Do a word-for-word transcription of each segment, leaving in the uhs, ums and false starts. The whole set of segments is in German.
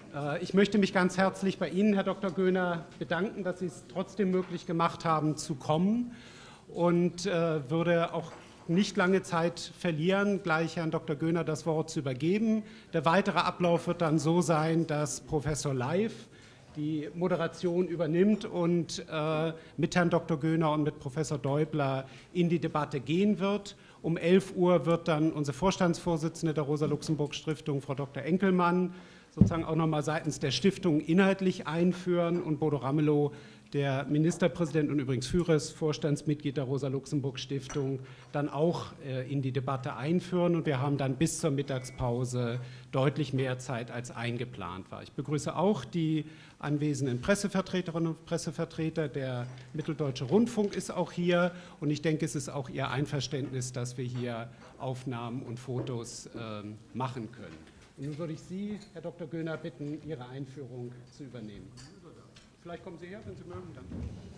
Ich möchte mich ganz herzlich bei Ihnen, Herr Doktor Göhner, bedanken, dass Sie es trotzdem möglich gemacht haben, zu kommen, und äh, würde auch nicht lange Zeit verlieren, gleich Herrn Doktor Göhner das Wort zu übergeben. Der weitere Ablauf wird dann so sein, dass Professor Leif die Moderation übernimmt und äh, mit Herrn Doktor Göhner und mit Professor Däubler in die Debatte gehen wird. Um elf Uhr wird dann unsere Vorstandsvorsitzende der Rosa-Luxemburg-Stiftung, Frau Doktor Enkelmann, sozusagen auch nochmal seitens der Stiftung inhaltlich einführen, und Bodo Ramelow, der Ministerpräsident und übrigens früheres Vorstandsmitglied der Rosa-Luxemburg-Stiftung, dann auch äh, in die Debatte einführen. Und wir haben dann bis zur Mittagspause deutlich mehr Zeit, als eingeplant war. Ich begrüße auch die anwesenden Pressevertreterinnen und Pressevertreter. Der Mitteldeutsche Rundfunk ist auch hier, und ich denke, es ist auch Ihr Einverständnis, dass wir hier Aufnahmen und Fotos äh, machen können. Und nun würde ich Sie, Herr Doktor Göhner, bitten, Ihre Einführung zu übernehmen. Vielleicht kommen Sie her, wenn Sie mögen. Dann.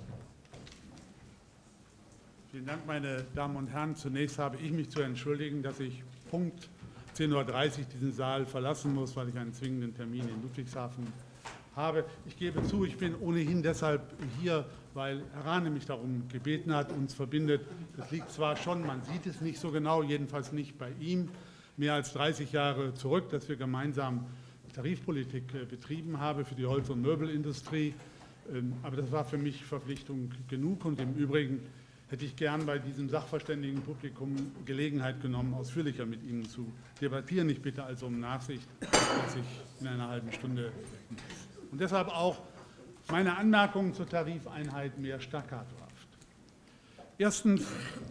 Vielen Dank, meine Damen und Herren. Zunächst habe ich mich zu entschuldigen, dass ich Punkt zehn Uhr dreißig diesen Saal verlassen muss, weil ich einen zwingenden Termin in Ludwigshafen habe. Ich gebe zu, ich bin ohnehin deshalb hier, weil Herr Rahne mich darum gebeten hat, uns verbindet. Das liegt zwar schon, man sieht es nicht so genau, jedenfalls nicht bei ihm, mehr als dreißig Jahre zurück, dass wir gemeinsam Tarifpolitik betrieben haben für die Holz- und Möbelindustrie. Aber das war für mich Verpflichtung genug, und im Übrigen hätte ich gern bei diesem Sachverständigenpublikum Gelegenheit genommen, ausführlicher mit Ihnen zu debattieren. Ich bitte also um Nachsicht, dass ich in einer halben Stunde. Und deshalb auch meine Anmerkungen zur Tarifeinheit mehr staccatohaft. Erstens,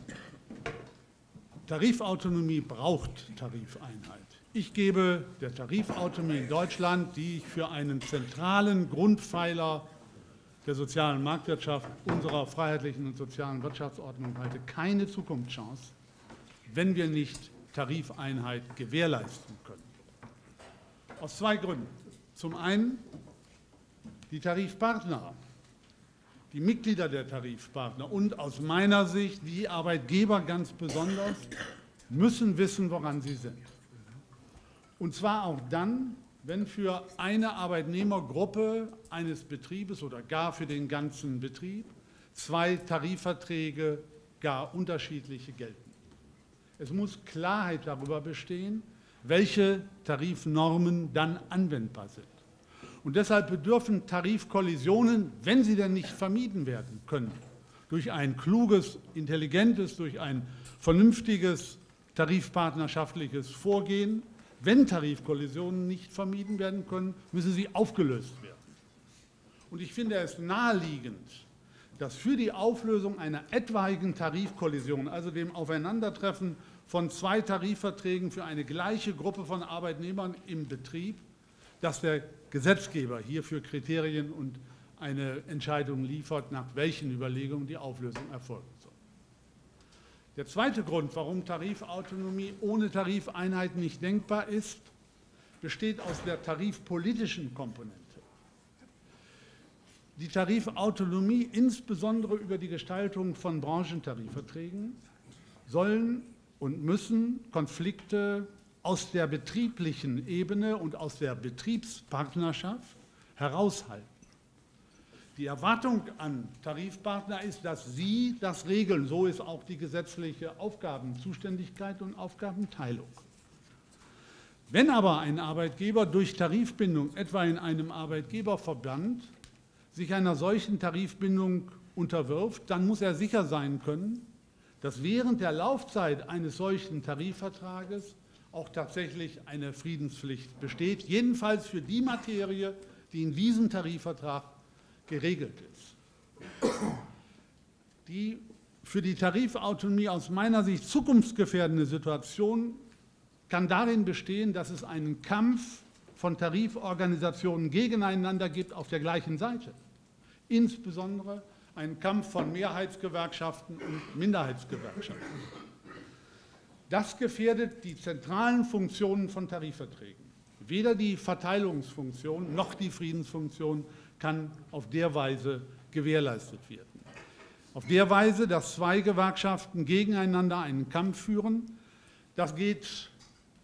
Tarifautonomie braucht Tarifeinheit. Ich gebe der Tarifautonomie in Deutschland, die ich für einen zentralen Grundpfeiler der sozialen Marktwirtschaft unserer freiheitlichen und sozialen Wirtschaftsordnung halte, keine Zukunftschance, wenn wir nicht Tarifeinheit gewährleisten können. Aus zwei Gründen. Zum einen, die Tarifpartner, die Mitglieder der Tarifpartner und aus meiner Sicht die Arbeitgeber ganz besonders müssen wissen, woran sie sind. Und zwar auch dann, wenn für eine Arbeitnehmergruppe eines Betriebes oder gar für den ganzen Betrieb zwei Tarifverträge gar unterschiedliche gelten. Es muss Klarheit darüber bestehen, welche Tarifnormen dann anwendbar sind. Und deshalb bedürfen Tarifkollisionen, wenn sie denn nicht vermieden werden können, durch ein kluges, intelligentes, durch ein vernünftiges tarifpartnerschaftliches Vorgehen. Wenn Tarifkollisionen nicht vermieden werden können, müssen sie aufgelöst werden. Und ich finde es naheliegend, dass für die Auflösung einer etwaigen Tarifkollision, also dem Aufeinandertreffen von zwei Tarifverträgen für eine gleiche Gruppe von Arbeitnehmern im Betrieb, dass der Gesetzgeber hierfür Kriterien und eine Entscheidung liefert, nach welchen Überlegungen die Auflösung erfolgen soll. Der zweite Grund, warum Tarifautonomie ohne Tarifeinheit nicht denkbar ist, besteht aus der tarifpolitischen Komponente. Die Tarifautonomie, insbesondere über die Gestaltung von Branchentarifverträgen, sollen und müssen Konflikte aus der betrieblichen Ebene und aus der Betriebspartnerschaft heraushalten. Die Erwartung an Tarifpartner ist, dass sie das regeln. So ist auch die gesetzliche Aufgabenzuständigkeit und Aufgabenteilung. Wenn aber ein Arbeitgeber durch Tarifbindung, etwa in einem Arbeitgeberverband, sich einer solchen Tarifbindung unterwirft, dann muss er sicher sein können, dass während der Laufzeit eines solchen Tarifvertrages auch tatsächlich eine Friedenspflicht besteht, jedenfalls für die Materie, die in diesem Tarifvertrag geregelt ist. Die für die Tarifautonomie aus meiner Sicht zukunftsgefährdende Situation kann darin bestehen, dass es einen Kampf von Tariforganisationen gegeneinander gibt auf der gleichen Seite. Insbesondere einen Kampf von Mehrheitsgewerkschaften und Minderheitsgewerkschaften. Das gefährdet die zentralen Funktionen von Tarifverträgen. Weder die Verteilungsfunktion noch die Friedensfunktion kann auf der Weise gewährleistet werden. Auf der Weise, dass zwei Gewerkschaften gegeneinander einen Kampf führen, das geht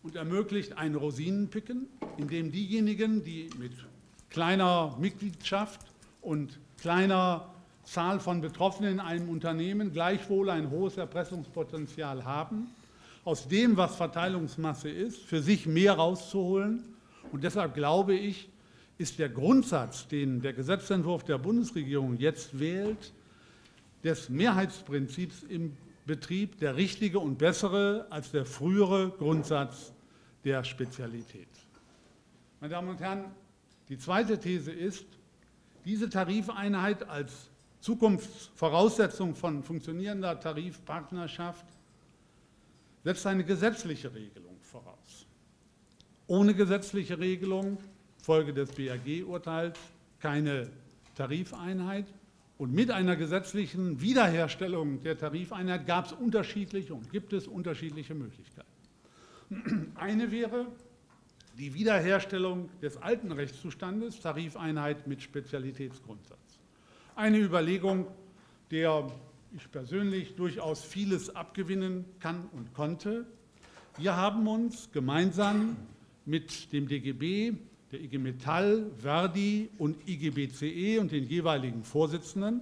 und ermöglicht ein Rosinenpicken, indem diejenigen, die mit kleiner Mitgliedschaft und kleiner Zahl von Betroffenen in einem Unternehmen gleichwohl ein hohes Erpressungspotenzial haben, aus dem, was Verteilungsmasse ist, für sich mehr rauszuholen. Und deshalb glaube ich, ist der Grundsatz, den der Gesetzentwurf der Bundesregierung jetzt wählt, des Mehrheitsprinzips im Betrieb der richtige und bessere als der frühere Grundsatz der Spezialität. Meine Damen und Herren, die zweite These ist, diese Tarifeinheit als Zukunftsvoraussetzung von funktionierender Tarifpartnerschaft setzt eine gesetzliche Regelung voraus. Ohne gesetzliche Regelung, Folge des B A G-Urteils, keine Tarifeinheit. Und mit einer gesetzlichen Wiederherstellung der Tarifeinheit gab es unterschiedliche und gibt es unterschiedliche Möglichkeiten. Eine wäre die Wiederherstellung des alten Rechtszustandes, Tarifeinheit mit Spezialitätsgrundsatz. Eine Überlegung, der ich persönlich durchaus vieles abgewinnen kann und konnte. Wir haben uns gemeinsam mit dem D G B, der I G Metall, Verdi und I G B C E und den jeweiligen Vorsitzenden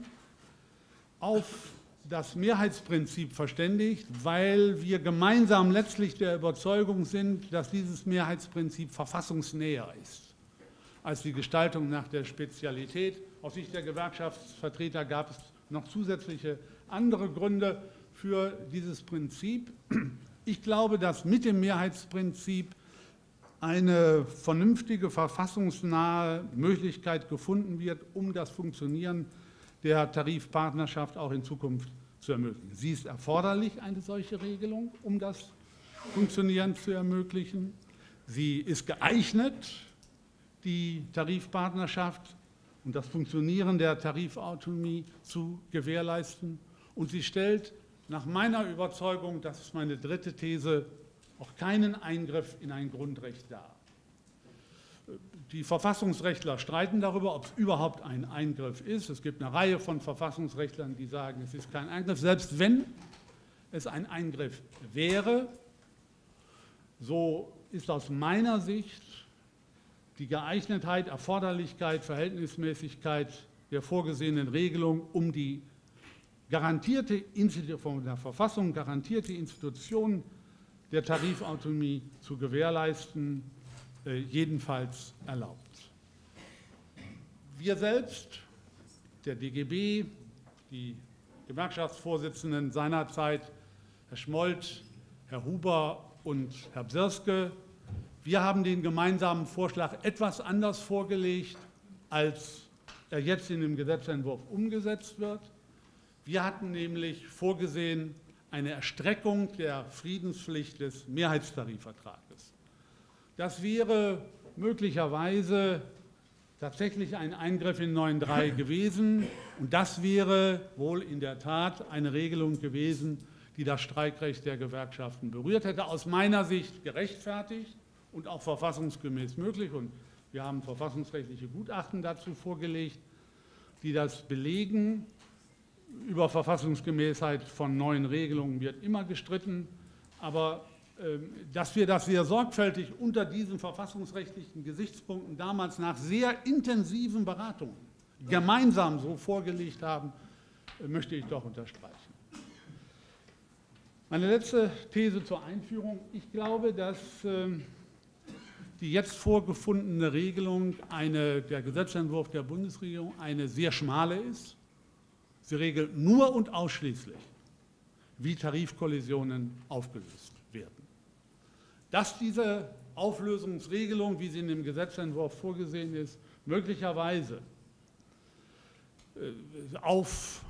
auf das Mehrheitsprinzip verständigt, weil wir gemeinsam letztlich der Überzeugung sind, dass dieses Mehrheitsprinzip verfassungsnäher ist als die Gestaltung nach der Spezialität. Aus Sicht der Gewerkschaftsvertreter gab es noch zusätzliche andere Gründe für dieses Prinzip. Ich glaube, dass mit dem Mehrheitsprinzip eine vernünftige, verfassungsnahe Möglichkeit gefunden wird, um das Funktionieren der Tarifpartnerschaft auch in Zukunft zu ermöglichen. Sie ist erforderlich, eine solche Regelung, um das Funktionieren zu ermöglichen. Sie ist geeignet, die Tarifpartnerschaft und das Funktionieren der Tarifautonomie zu gewährleisten. Und sie stellt nach meiner Überzeugung, das ist meine dritte These, auch keinen Eingriff in ein Grundrecht dar. Die Verfassungsrechtler streiten darüber, ob es überhaupt ein Eingriff ist. Es gibt eine Reihe von Verfassungsrechtlern, die sagen, es ist kein Eingriff. Selbst wenn es ein Eingriff wäre, so ist aus meiner Sicht die Geeignetheit, Erforderlichkeit, Verhältnismäßigkeit der vorgesehenen Regelung, um die garantierte, von der Verfassung garantierte Institution der Tarifautonomie zu gewährleisten, äh, jedenfalls erlaubt. Wir selbst, der D G B, die Gewerkschaftsvorsitzenden seinerzeit, Herr Schmold, Herr Huber und Herr Bsirske, wir haben den gemeinsamen Vorschlag etwas anders vorgelegt, als er jetzt in dem Gesetzentwurf umgesetzt wird. Wir hatten nämlich vorgesehen, eine Erstreckung der Friedenspflicht des Mehrheitstarifvertrages. Das wäre möglicherweise tatsächlich ein Eingriff in neun Punkt drei gewesen, und das wäre wohl in der Tat eine Regelung gewesen, die das Streikrecht der Gewerkschaften berührt hätte. Aus meiner Sicht gerechtfertigt und auch verfassungsgemäß möglich. Und wir haben verfassungsrechtliche Gutachten dazu vorgelegt, die das belegen. Über Verfassungsgemäßheit von neuen Regelungen wird immer gestritten, aber äh, dass wir das sehr sorgfältig unter diesen verfassungsrechtlichen Gesichtspunkten damals nach sehr intensiven Beratungen gemeinsam so vorgelegt haben, äh, möchte ich doch unterstreichen. Meine letzte These zur Einführung. Ich glaube, dass äh, die jetzt vorgefundene Regelung, eine, der Gesetzentwurf der Bundesregierung, eine sehr schmale ist. Sie regelt nur und ausschließlich, wie Tarifkollisionen aufgelöst werden. Dass diese Auflösungsregelung, wie sie in dem Gesetzentwurf vorgesehen ist, möglicherweise auf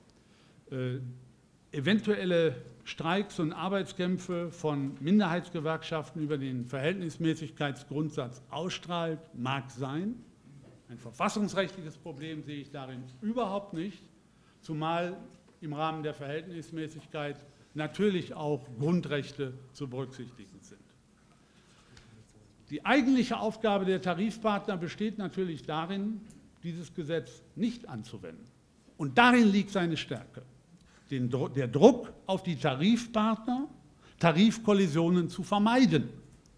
eventuelle Streiks und Arbeitskämpfe von Minderheitsgewerkschaften über den Verhältnismäßigkeitsgrundsatz ausstrahlt, mag sein. Ein verfassungsrechtliches Problem sehe ich darin überhaupt nicht, zumal im Rahmen der Verhältnismäßigkeit natürlich auch Grundrechte zu berücksichtigen sind. Die eigentliche Aufgabe der Tarifpartner besteht natürlich darin, dieses Gesetz nicht anzuwenden. Und darin liegt seine Stärke. Den, der Druck auf die Tarifpartner, Tarifkollisionen zu vermeiden.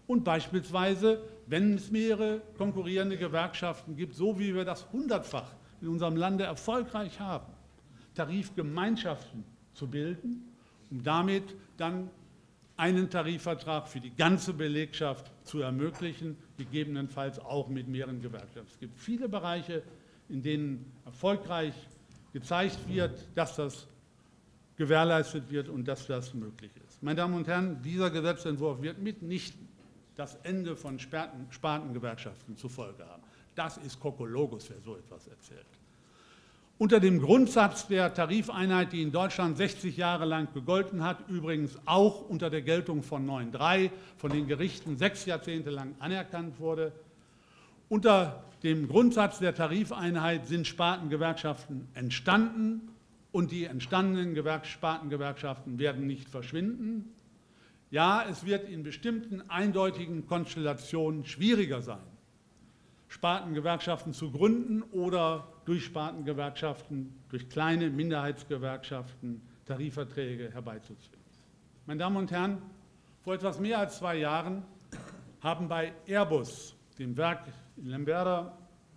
Und beispielsweise, wenn es mehrere konkurrierende Gewerkschaften gibt, so wie wir das hundertfach in unserem Lande erfolgreich haben, Tarifgemeinschaften zu bilden, um damit dann einen Tarifvertrag für die ganze Belegschaft zu ermöglichen, gegebenenfalls auch mit mehreren Gewerkschaften. Es gibt viele Bereiche, in denen erfolgreich gezeigt wird, dass das gewährleistet wird und dass das möglich ist. Meine Damen und Herren, dieser Gesetzentwurf wird mitnichten das Ende von Spartengewerkschaften zur Folge haben. Das ist Kokologos, wer so etwas erzählt. Unter dem Grundsatz der Tarifeinheit, die in Deutschland sechzig Jahre lang gegolten hat, übrigens auch unter der Geltung von neun Komma drei, von den Gerichten sechs Jahrzehnte lang anerkannt wurde, unter dem Grundsatz der Tarifeinheit sind Spartengewerkschaften entstanden und die entstandenen Spartengewerkschaften werden nicht verschwinden. Ja, es wird in bestimmten eindeutigen Konstellationen schwieriger sein, Spartengewerkschaften zu gründen oder durch Spartengewerkschaften, durch kleine Minderheitsgewerkschaften Tarifverträge herbeizuzwingen. Meine Damen und Herren, vor etwas mehr als zwei Jahren haben bei Airbus, dem Werk in Lemberda,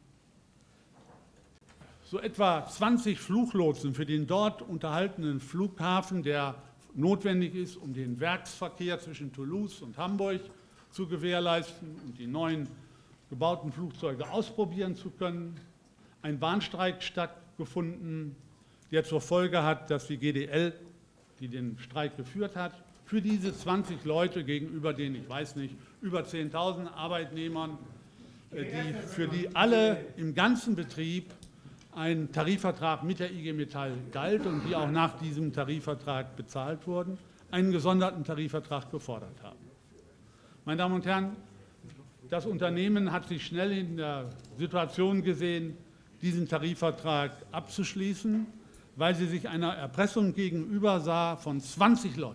so etwa zwanzig Fluglotsen für den dort unterhaltenen Flughafen, der notwendig ist, um den Werksverkehr zwischen Toulouse und Hamburg zu gewährleisten und die neuen gebauten Flugzeuge ausprobieren zu können, ein Bahnstreik stattgefunden, der zur Folge hat, dass die G D L, die den Streik geführt hat, für diese zwanzig Leute gegenüber den, ich weiß nicht, über zehntausend Arbeitnehmern, die, für die alle im ganzen Betrieb ein Tarifvertrag mit der I G Metall galt und die auch nach diesem Tarifvertrag bezahlt wurden, einen gesonderten Tarifvertrag gefordert haben. Meine Damen und Herren, das Unternehmen hat sich schnell in der Situation gesehen, diesen Tarifvertrag abzuschließen, weil sie sich einer Erpressung gegenüber sah von zwanzig Leuten.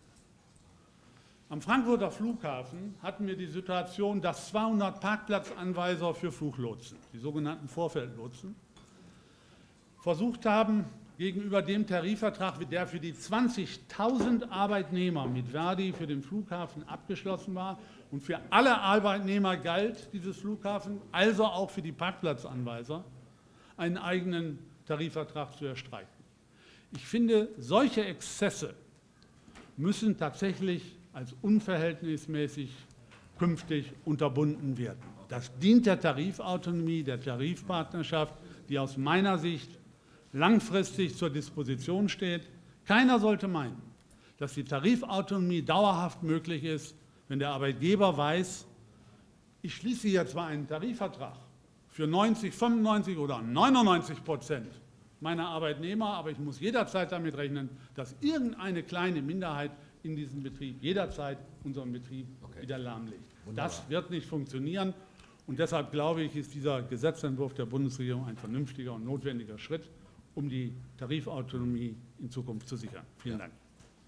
Am Frankfurter Flughafen hatten wir die Situation, dass zweihundert Parkplatzanweiser für Fluglotsen, die sogenannten Vorfeldlotsen, versucht haben, gegenüber dem Tarifvertrag, der für die zwanzigtausend Arbeitnehmer mit Verdi für den Flughafen abgeschlossen war und für alle Arbeitnehmer galt dieses Flughafen, also auch für die Parkplatzanweiser, einen eigenen Tarifvertrag zu erstreichen. Ich finde, solche Exzesse müssen tatsächlich als unverhältnismäßig künftig unterbunden werden. Das dient der Tarifautonomie, der Tarifpartnerschaft, die aus meiner Sicht langfristig zur Disposition steht. Keiner sollte meinen, dass die Tarifautonomie dauerhaft möglich ist, wenn der Arbeitgeber weiß, ich schließe hier zwar einen Tarifvertrag für neunzig, fünfundneunzig oder neunundneunzig Prozent meiner Arbeitnehmer, aber ich muss jederzeit damit rechnen, dass irgendeine kleine Minderheit in diesem Betrieb jederzeit unseren Betrieb okay. wieder lahmlegt. Wunderbar. Das wird nicht funktionieren und deshalb glaube ich, ist dieser Gesetzentwurf der Bundesregierung ein vernünftiger und notwendiger Schritt, um die Tarifautonomie in Zukunft zu sichern. Vielen Dank.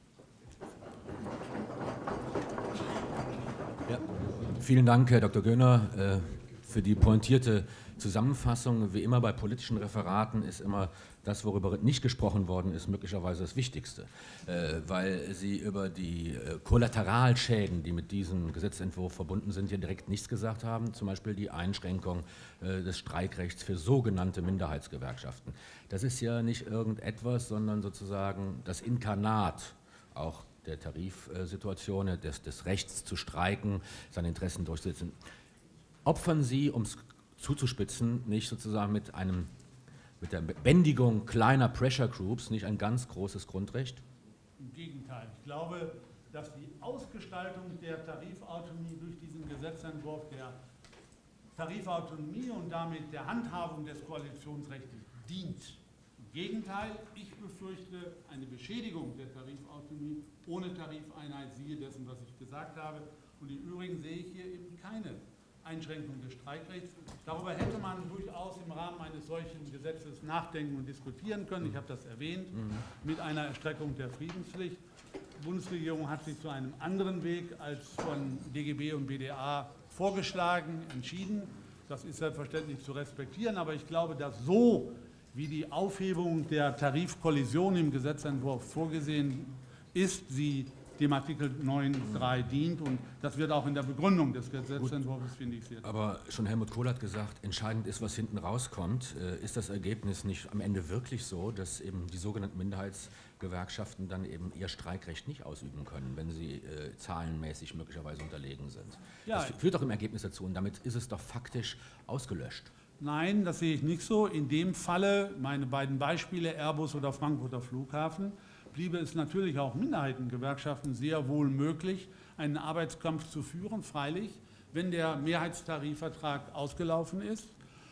Ja, vielen Dank, Herr Doktor Göhner, für die pointierte Zusammenfassung. Wie immer bei politischen Referaten ist immer das, worüber nicht gesprochen worden ist, möglicherweise das Wichtigste, weil Sie über die Kollateralschäden, die mit diesem Gesetzentwurf verbunden sind, hier direkt nichts gesagt haben, zum Beispiel die Einschränkung des Streikrechts für sogenannte Minderheitsgewerkschaften. Das ist ja nicht irgendetwas, sondern sozusagen das Inkarnat auch der Tarifsituation, des, des Rechts zu streiken, seine Interessen durchzusetzen. Opfern Sie, um es zuzuspitzen, nicht sozusagen mit, einem, mit der Bändigung kleiner Pressure Groups nicht ein ganz großes Grundrecht? Im Gegenteil. Ich glaube, dass die Ausgestaltung der Tarifautonomie durch diesen Gesetzentwurf der Tarifautonomie und damit der Handhabung des Koalitionsrechts dient. Im Gegenteil, ich befürchte eine Beschädigung der Tarifautonomie ohne Tarifeinheit, siehe dessen, was ich gesagt habe. Und im Übrigen sehe ich hier eben keine Einschränkung des Streikrechts. Darüber hätte man durchaus im Rahmen eines solchen Gesetzes nachdenken und diskutieren können. Ich habe das erwähnt, mit einer Erstreckung der Friedenspflicht. Die Bundesregierung hat sich zu einem anderen Weg als von D G B und B D A vorgeschlagen, entschieden. Das ist selbstverständlich zu respektieren, aber ich glaube, dass so, wie die Aufhebung der Tarifkollision im Gesetzentwurf vorgesehen ist, sie dem Artikel neun Punkt drei dient. Und das wird auch in der Begründung des Gesetzentwurfs, finde ich, sehr. Aber schon Helmut Kohl hat gesagt, entscheidend ist, was hinten rauskommt. Ist das Ergebnis nicht am Ende wirklich so, dass eben die sogenannten Minderheitsgewerkschaften dann eben ihr Streikrecht nicht ausüben können, wenn sie äh, zahlenmäßig möglicherweise unterlegen sind? Ja. Das führt doch im Ergebnis dazu und damit ist es doch faktisch ausgelöscht. Nein, das sehe ich nicht so. In dem Falle, meine beiden Beispiele, Airbus oder Frankfurter Flughafen, bliebe es natürlich auch Minderheitengewerkschaften sehr wohl möglich, einen Arbeitskampf zu führen, freilich, wenn der Mehrheitstarifvertrag ausgelaufen ist.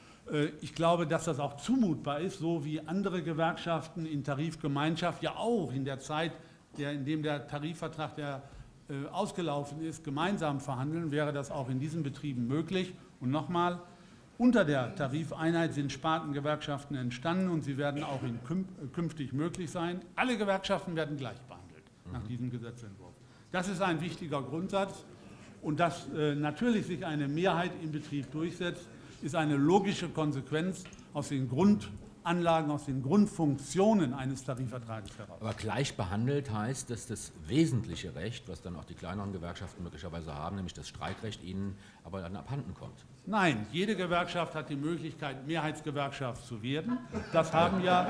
Ich glaube, dass das auch zumutbar ist, so wie andere Gewerkschaften in Tarifgemeinschaft ja auch in der Zeit, der, in dem der Tarifvertrag der, äh, ausgelaufen ist, gemeinsam verhandeln, wäre das auch in diesen Betrieben möglich. Und nochmal, unter der Tarifeinheit sind Spartengewerkschaften entstanden und sie werden auch in künftig möglich sein. Alle Gewerkschaften werden gleich behandelt nach diesem Gesetzentwurf. Das ist ein wichtiger Grundsatz und dass äh, natürlich sich eine Mehrheit im Betrieb durchsetzt, ist eine logische Konsequenz aus den Grundanlagen, aus den Grundfunktionen eines Tarifvertrages heraus. Aber gleich behandelt heißt, dass das wesentliche Recht, was dann auch die kleineren Gewerkschaften möglicherweise haben, nämlich das Streikrecht, ihnen aber dann abhanden kommt. Nein, jede Gewerkschaft hat die Möglichkeit, Mehrheitsgewerkschaft zu werden. Das haben ja,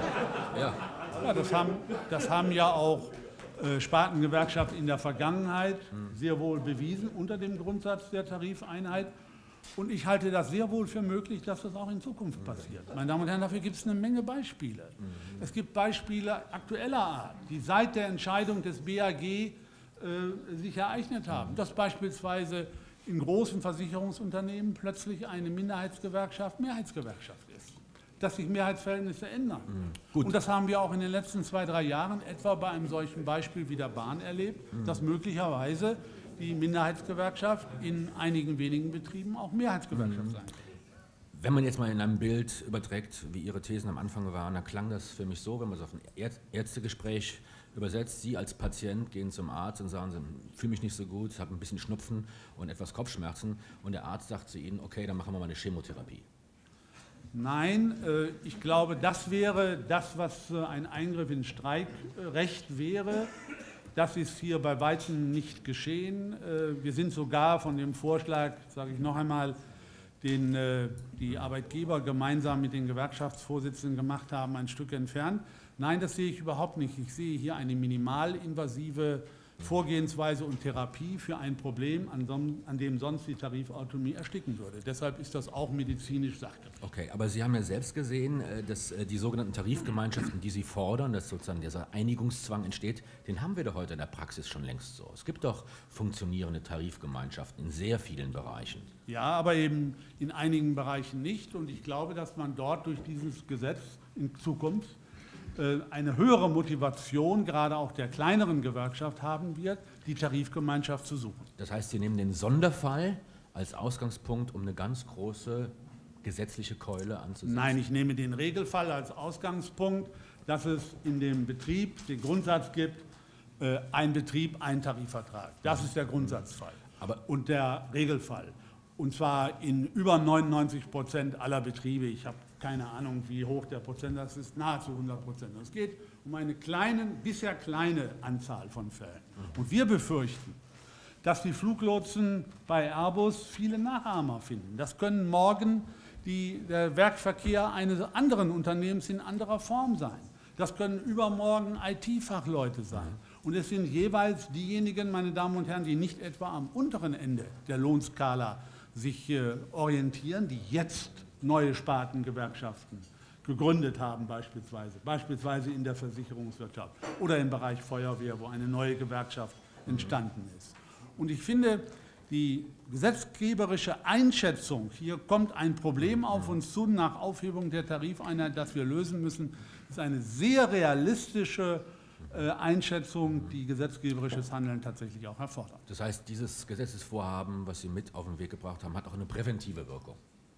ja. Ja, das haben, das haben ja auch äh, Spartengewerkschaften in der Vergangenheit sehr wohl bewiesen unter dem Grundsatz der Tarifeinheit. Und ich halte das sehr wohl für möglich, dass das auch in Zukunft passiert. Meine Damen und Herren, dafür gibt es eine Menge Beispiele. Mhm. Es gibt Beispiele aktueller Art, die seit der Entscheidung des B A G äh, sich ereignet haben. Dass beispielsweise in großen Versicherungsunternehmen plötzlich eine Minderheitsgewerkschaft Mehrheitsgewerkschaft ist. Dass sich Mehrheitsverhältnisse ändern. Mhm. Und das haben wir auch in den letzten zwei, drei Jahren etwa bei einem solchen Beispiel wie der Bahn erlebt, mhm. dass möglicherweise die Minderheitsgewerkschaft in einigen wenigen Betrieben auch Mehrheitsgewerkschaft sein kann. Wenn man jetzt mal in einem Bild überträgt, wie Ihre Thesen am Anfang waren, dann klang das für mich so, wenn man es auf ein Ärztegespräch übersetzt, Sie als Patient gehen zum Arzt und sagen, ich fühle mich nicht so gut, habe ein bisschen Schnupfen und etwas Kopfschmerzen und der Arzt sagt zu Ihnen, okay, dann machen wir mal eine Chemotherapie. Nein, ich glaube, das wäre das, was ein Eingriff ins Streikrecht wäre. Das ist hier bei weitem nicht geschehen. Wir sind sogar von dem Vorschlag, sage ich noch einmal, den die Arbeitgeber gemeinsam mit den Gewerkschaftsvorsitzenden gemacht haben, ein Stück entfernt. Nein, das sehe ich überhaupt nicht. Ich sehe hier eine minimalinvasive Vorgehensweise und Therapie für ein Problem, an dem sonst die Tarifautonomie ersticken würde. Deshalb ist das auch medizinisch sachgerecht. Okay, aber Sie haben ja selbst gesehen, dass die sogenannten Tarifgemeinschaften, die Sie fordern, dass sozusagen dieser Einigungszwang entsteht, den haben wir doch heute in der Praxis schon längst so. Es gibt doch funktionierende Tarifgemeinschaften in sehr vielen Bereichen. Ja, aber eben in einigen Bereichen nicht. Und ich glaube, dass man dort durch dieses Gesetz in Zukunft eine höhere Motivation, gerade auch der kleineren Gewerkschaft, haben wird, die Tarifgemeinschaft zu suchen. Das heißt, Sie nehmen den Sonderfall als Ausgangspunkt, um eine ganz große gesetzliche Keule anzusetzen? Nein, ich nehme den Regelfall als Ausgangspunkt, dass es in dem Betrieb den Grundsatz gibt, äh, ein Betrieb, ein Tarifvertrag. Das ist der Grundsatzfall. Aber und der Regelfall. Und zwar in über neunundneunzig Prozent aller Betriebe. Ich habe keine Ahnung, wie hoch der Prozentsatz ist, nahezu hundert Prozent. Es geht um eine kleine, bisher kleine Anzahl von Fällen. Und wir befürchten, dass die Fluglotsen bei Airbus viele Nachahmer finden. Das können morgen die, der Werkverkehr eines anderen Unternehmens in anderer Form sein. Das können übermorgen I T-Fachleute sein. Und es sind jeweils diejenigen, meine Damen und Herren, die nicht etwa am unteren Ende der Lohnskala sich äh, orientieren, die jetzt neue Spartengewerkschaften gegründet haben, beispielsweise, beispielsweise in der Versicherungswirtschaft oder im Bereich Feuerwehr, wo eine neue Gewerkschaft entstanden ist. Und ich finde, die gesetzgeberische Einschätzung, hier kommt ein Problem auf uns zu nach Aufhebung der Tarifeinheit, das wir lösen müssen, ist eine sehr realistische Einschätzung, die gesetzgeberisches Handeln tatsächlich auch erfordert. Das heißt, dieses Gesetzesvorhaben, was Sie mit auf den Weg gebracht haben, hat auch eine präventive Wirkung.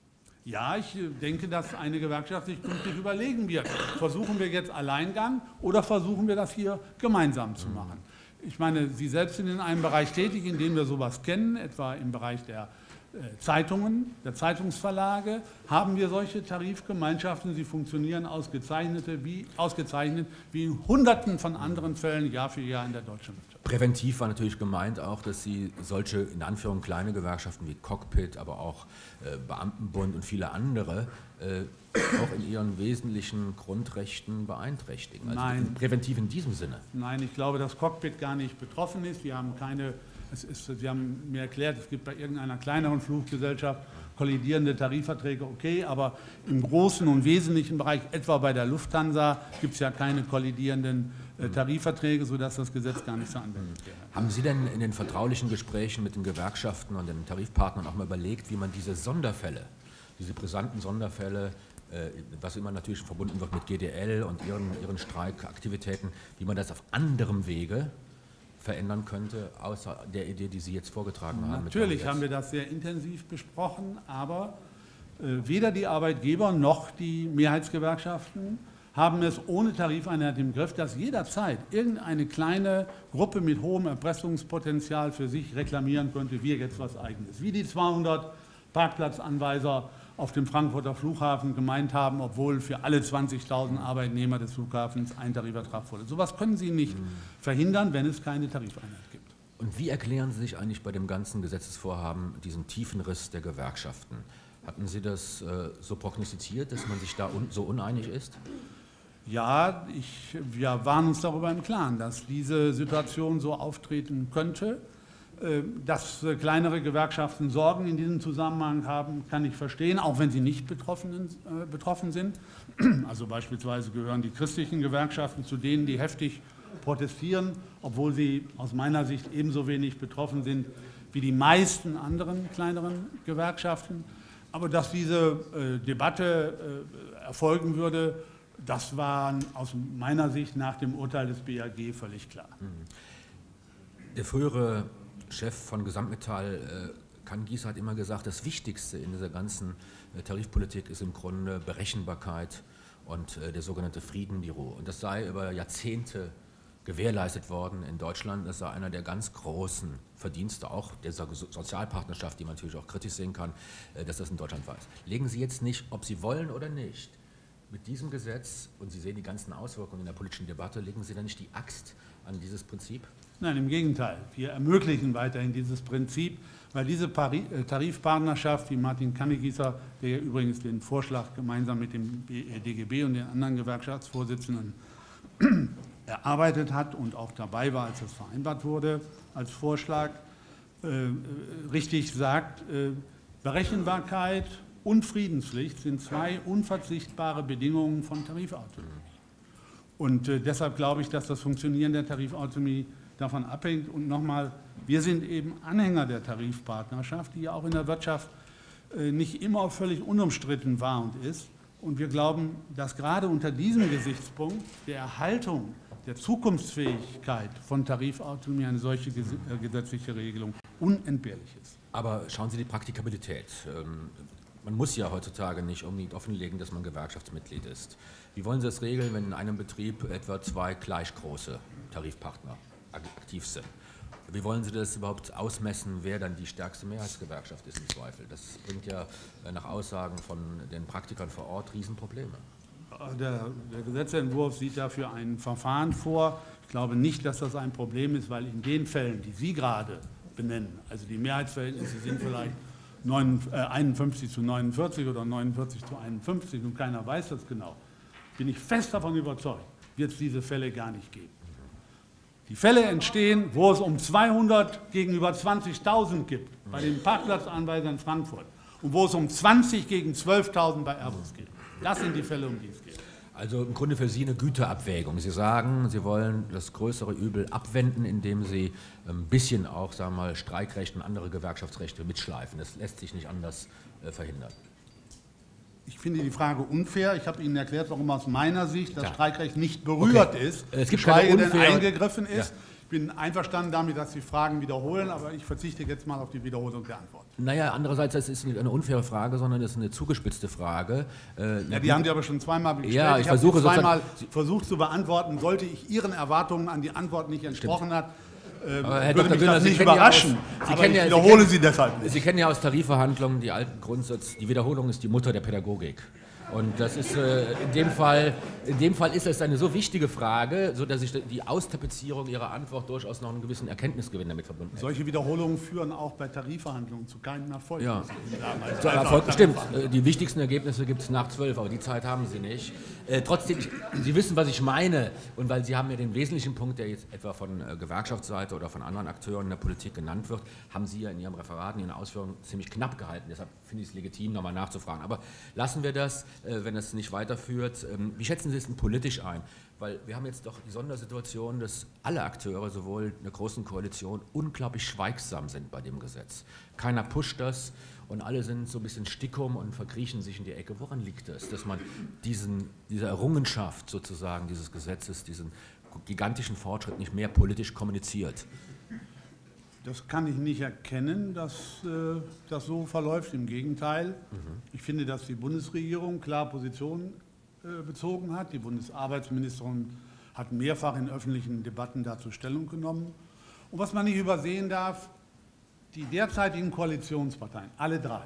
Ja, ich denke, dass eine Gewerkschaft sich künftig überlegen wird, versuchen wir jetzt Alleingang oder versuchen wir das hier gemeinsam zu machen. Ich meine, Sie selbst sind in einem Bereich tätig, in dem wir sowas kennen, etwa im Bereich der Zeitungen, der Zeitungsverlage haben wir solche Tarifgemeinschaften. Sie funktionieren ausgezeichnete, wie, ausgezeichnet wie in Hunderten von anderen Fällen Jahr für Jahr in der deutschen Wirtschaft. Präventiv war natürlich gemeint auch, dass Sie solche, in Anführung, kleine Gewerkschaften wie Cockpit, aber auch äh, Beamtenbund und viele andere äh, auch in ihren wesentlichen Grundrechten beeinträchtigen. Also Nein. In, präventiv in diesem Sinne. Nein, ich glaube, dass Cockpit gar nicht betroffen ist. Wir haben keine, es ist, Sie haben mir erklärt, es gibt bei irgendeiner kleineren Fluggesellschaft kollidierende Tarifverträge, okay, aber im großen und wesentlichen Bereich, etwa bei der Lufthansa, gibt es ja keine kollidierenden äh, Tarifverträge, sodass das Gesetz gar nicht zur Anwendung wäre. Haben Sie denn in den vertraulichen Gesprächen mit den Gewerkschaften und den Tarifpartnern auch mal überlegt, wie man diese Sonderfälle, diese brisanten Sonderfälle, äh, was immer natürlich verbunden wird mit G D L und ihren, ihren Streikaktivitäten, wie man das auf anderem Wege verändern könnte, außer der Idee, die Sie jetzt vorgetragen haben? Natürlich haben wir das sehr intensiv besprochen, aber äh, weder die Arbeitgeber noch die Mehrheitsgewerkschaften haben es ohne Tarifeinheit im Griff, dass jederzeit irgendeine kleine Gruppe mit hohem Erpressungspotenzial für sich reklamieren könnte, wir jetzt was Eigenes. Wie die zweihundert Parkplatzanweiser auf dem Frankfurter Flughafen gemeint haben, obwohl für alle zwanzigtausend Arbeitnehmer des Flughafens ein Tarifvertrag wurde. So etwas können Sie nicht mhm. verhindern, wenn es keine Tarifeinheit gibt. Und wie erklären Sie sich eigentlich bei dem ganzen Gesetzesvorhaben diesen tiefen Riss der Gewerkschaften? Hatten Sie das äh, so prognostiziert, dass man sich da un so uneinig ist? Ja, ich, wir waren uns darüber im Klaren, dass diese Situation so auftreten könnte. Dass kleinere Gewerkschaften Sorgen in diesem Zusammenhang haben, kann ich verstehen, auch wenn sie nicht betroffen, äh, betroffen sind. Also beispielsweise gehören die christlichen Gewerkschaften zu denen, die heftig protestieren, obwohl sie aus meiner Sicht ebenso wenig betroffen sind wie die meisten anderen kleineren Gewerkschaften. Aber dass diese äh, Debatte äh, erfolgen würde, das war aus meiner Sicht nach dem Urteil des B A G völlig klar. Der frühere Chef von Gesamtmetall, äh, Kann Gies, hat immer gesagt, das Wichtigste in dieser ganzen äh, Tarifpolitik ist im Grunde Berechenbarkeit und äh, der sogenannte Friedenbüro. Und das sei über Jahrzehnte gewährleistet worden in Deutschland. Das sei einer der ganz großen Verdienste, auch der Sozialpartnerschaft, die man natürlich auch kritisch sehen kann, äh, dass das in Deutschland war. Legen Sie jetzt nicht, ob Sie wollen oder nicht, mit diesem Gesetz, und Sie sehen die ganzen Auswirkungen in der politischen Debatte, legen Sie da nicht die Axt an dieses Prinzip? Nein, im Gegenteil. Wir ermöglichen weiterhin dieses Prinzip, weil diese Tarifpartnerschaft, wie Martin Kannegießer, der ja übrigens den Vorschlag gemeinsam mit dem D G B und den anderen Gewerkschaftsvorsitzenden erarbeitet hat und auch dabei war, als das vereinbart wurde, als Vorschlag, äh, richtig sagt, äh, Berechenbarkeit und Friedenspflicht sind zwei unverzichtbare Bedingungen von Tarifautonomie. Und äh, deshalb glaube ich, dass das Funktionieren der Tarifautonomie davon abhängt. Und nochmal, wir sind eben Anhänger der Tarifpartnerschaft, die ja auch in der Wirtschaft äh, nicht immer völlig unumstritten war und ist. Und wir glauben, dass gerade unter diesem Gesichtspunkt der Erhaltung der Zukunftsfähigkeit von Tarifautonomie eine solche gesetzliche Regelung unentbehrlich ist. Aber schauen Sie die Praktikabilität. Man muss ja heutzutage nicht unbedingt offenlegen, dass man Gewerkschaftsmitglied ist. Wie wollen Sie das regeln, wenn in einem Betrieb etwa zwei gleich große Tarifpartner aktiv sind? Wie wollen Sie das überhaupt ausmessen, wer dann die stärkste Mehrheitsgewerkschaft ist im Zweifel? Das bringt ja nach Aussagen von den Praktikern vor Ort Riesenprobleme. Der, der Gesetzentwurf sieht dafür ein Verfahren vor. Ich glaube nicht, dass das ein Problem ist, weil in den Fällen, die Sie gerade benennen, also die Mehrheitsverhältnisse sind vielleicht einundfünfzig zu neunundvierzig oder neunundvierzig zu einundfünfzig und keiner weiß das genau, bin ich fest davon überzeugt, wird es diese Fälle gar nicht geben. Die Fälle entstehen, wo es um zweihundert gegenüber zwanzigtausend gibt, bei den Parkplatzanweisern in Frankfurt, und wo es um zwanzig gegen zwölftausend bei Airbus geht. Das sind die Fälle, um die es geht. Also im Grunde für Sie eine Güterabwägung. Sie sagen, Sie wollen das größere Übel abwenden, indem Sie ein bisschen auch, sagen wir mal, Streikrechte und andere Gewerkschaftsrechte mitschleifen. Das lässt sich nicht anders äh, verhindern. Ich finde die Frage unfair. Ich habe Ihnen erklärt, warum aus meiner Sicht das Streikrecht nicht berührt okay. ist, es gibt geschweige denn eingegriffen ist. Ja. Ich bin einverstanden damit, dass Sie Fragen wiederholen, aber ich verzichte jetzt mal auf die Wiederholung der Antwort. Naja, andererseits, das ist nicht eine unfaire Frage, sondern das ist eine zugespitzte Frage. Äh, ja, die haben die aber schon zweimal gestellt. Ja, ich, ich versuche zweimal versucht zu beantworten. Sollte ich Ihren Erwartungen an die Antwort nicht entsprochen hat, äh, Aber Herr würde Doktor mich Göhner, das Sie nicht kennen ja überraschen. aus- Sie aber kennen ich ja- Sie wiederhole kennen- sie deshalb nicht. Sie kennen ja aus Tarifverhandlungen die alten Grundsatz, die Wiederholung ist die Mutter der Pädagogik. Und das ist äh, in dem Fall, in dem Fall ist es eine so wichtige Frage, so dass ich die Austapezierung Ihrer Antwort durchaus noch einen gewissen Erkenntnisgewinn damit verbunden hätte. Solche Wiederholungen führen auch bei Tarifverhandlungen zu keinem Erfolg. Ja. Ja, Zu Erfolg, stimmt, äh, die wichtigsten Ergebnisse gibt es nach zwölf, aber die Zeit haben Sie nicht. Äh, trotzdem, ich, Sie wissen, was ich meine, und weil Sie haben ja den wesentlichen Punkt, der jetzt etwa von äh, Gewerkschaftsseite oder von anderen Akteuren in der Politik genannt wird, haben Sie ja in Ihrem Referat, in Ihren Ausführungen ziemlich knapp gehalten. Deshalb finde ich es legitim, nochmal nachzufragen. Aber lassen wir das, äh, wenn es nicht weiterführt. Ähm, wie schätzen Sie es denn politisch ein? Weil wir haben jetzt doch die Sondersituation, dass alle Akteure, sowohl in der Großen Koalition, unglaublich schweigsam sind bei dem Gesetz. Keiner pusht das und alle sind so ein bisschen stickum und verkriechen sich in die Ecke. Woran liegt das, dass man diesen, diese Errungenschaft sozusagen dieses Gesetzes, diesen gigantischen Fortschritt nicht mehr politisch kommuniziert? Das kann ich nicht erkennen, dass äh, das so verläuft. Im Gegenteil. Mhm. Ich finde, dass die Bundesregierung klar Position äh, bezogen hat. Die Bundesarbeitsministerin hat mehrfach in öffentlichen Debatten dazu Stellung genommen. Und was man nicht übersehen darf, die derzeitigen Koalitionsparteien, alle drei,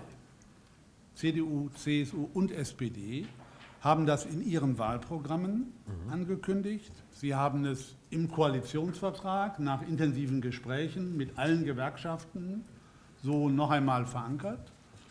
C D U, C S U und S P D, haben das in ihren Wahlprogrammen mhm. angekündigt. Sie haben es im Koalitionsvertrag nach intensiven Gesprächen mit allen Gewerkschaften so noch einmal verankert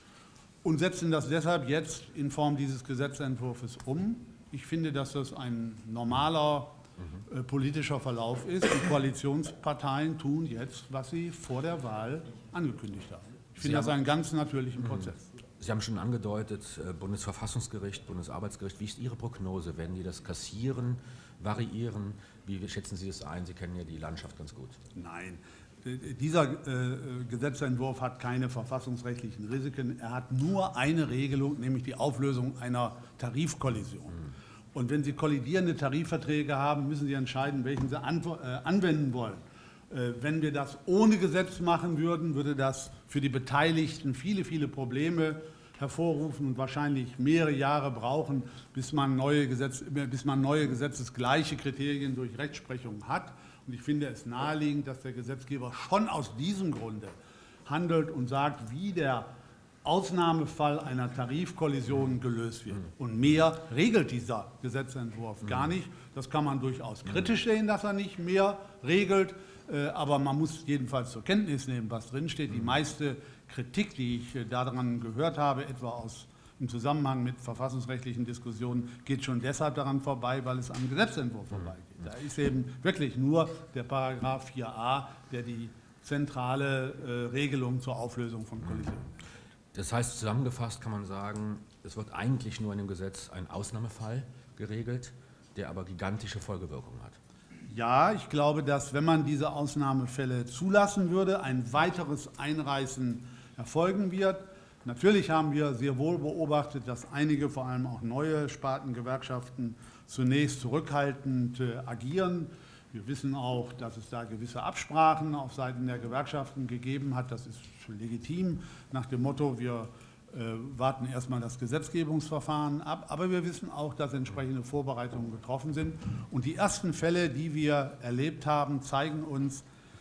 und setzen das deshalb jetzt in Form dieses Gesetzentwurfs um. Ich finde, dass das ein normaler mhm. äh, politischer Verlauf ist. Die Koalitionsparteien tun jetzt, was sie vor der Wahl angekündigt haben. Ich finde das einen ganz natürlichen mhm. Prozess. Sie haben schon angedeutet, Bundesverfassungsgericht, Bundesarbeitsgericht. Wie ist Ihre Prognose? Werden die das kassieren, variieren? Wie schätzen Sie das ein? Sie kennen ja die Landschaft ganz gut. Nein, dieser äh, Gesetzentwurf hat keine verfassungsrechtlichen Risiken. Er hat nur eine Regelung, nämlich die Auflösung einer Tarifkollision. Mhm. Und wenn Sie kollidierende Tarifverträge haben, müssen Sie entscheiden, welchen Sie an, äh, anwenden wollen. Äh, wenn wir das ohne Gesetz machen würden, würde das für die Beteiligten viele, viele Probleme hervorrufen und wahrscheinlich mehrere Jahre brauchen, bis man neue, Gesetz, bis man neue gesetzesgleiche Kriterien durch Rechtsprechung hat. Und ich finde es naheliegend, dass der Gesetzgeber schon aus diesem Grunde handelt und sagt, wie der Ausnahmefall einer Tarifkollision gelöst wird. Und mehr regelt dieser Gesetzentwurf gar nicht. Das kann man durchaus kritisch sehen, dass er nicht mehr regelt. Aber man muss jedenfalls zur Kenntnis nehmen, was drinsteht. Die meiste Kritik, die ich daran gehört habe, etwa aus, im Zusammenhang mit verfassungsrechtlichen Diskussionen, geht schon deshalb daran vorbei, weil es am Gesetzentwurf vorbeigeht. Da ist eben wirklich nur der Paragraph vier a, der die zentrale äh, Regelung zur Auflösung von Kollisionen. Das heißt, zusammengefasst kann man sagen, es wird eigentlich nur in dem Gesetz ein Ausnahmefall geregelt, der aber gigantische Folgewirkungen hat. Ja, ich glaube, dass, wenn man diese Ausnahmefälle zulassen würde, ein weiteres Einreißen erfolgen wird. Natürlich haben wir sehr wohl beobachtet, dass einige, vor allem auch neue Spartengewerkschaften, zunächst zurückhaltend äh, agieren. Wir wissen auch, dass es da gewisse Absprachen auf Seiten der Gewerkschaften gegeben hat. Das ist legitim, nach dem Motto, wir äh, warten erstmal das Gesetzgebungsverfahren ab. Aber wir wissen auch, dass entsprechende Vorbereitungen getroffen sind. Und die ersten Fälle, die wir erlebt haben, zeigen uns,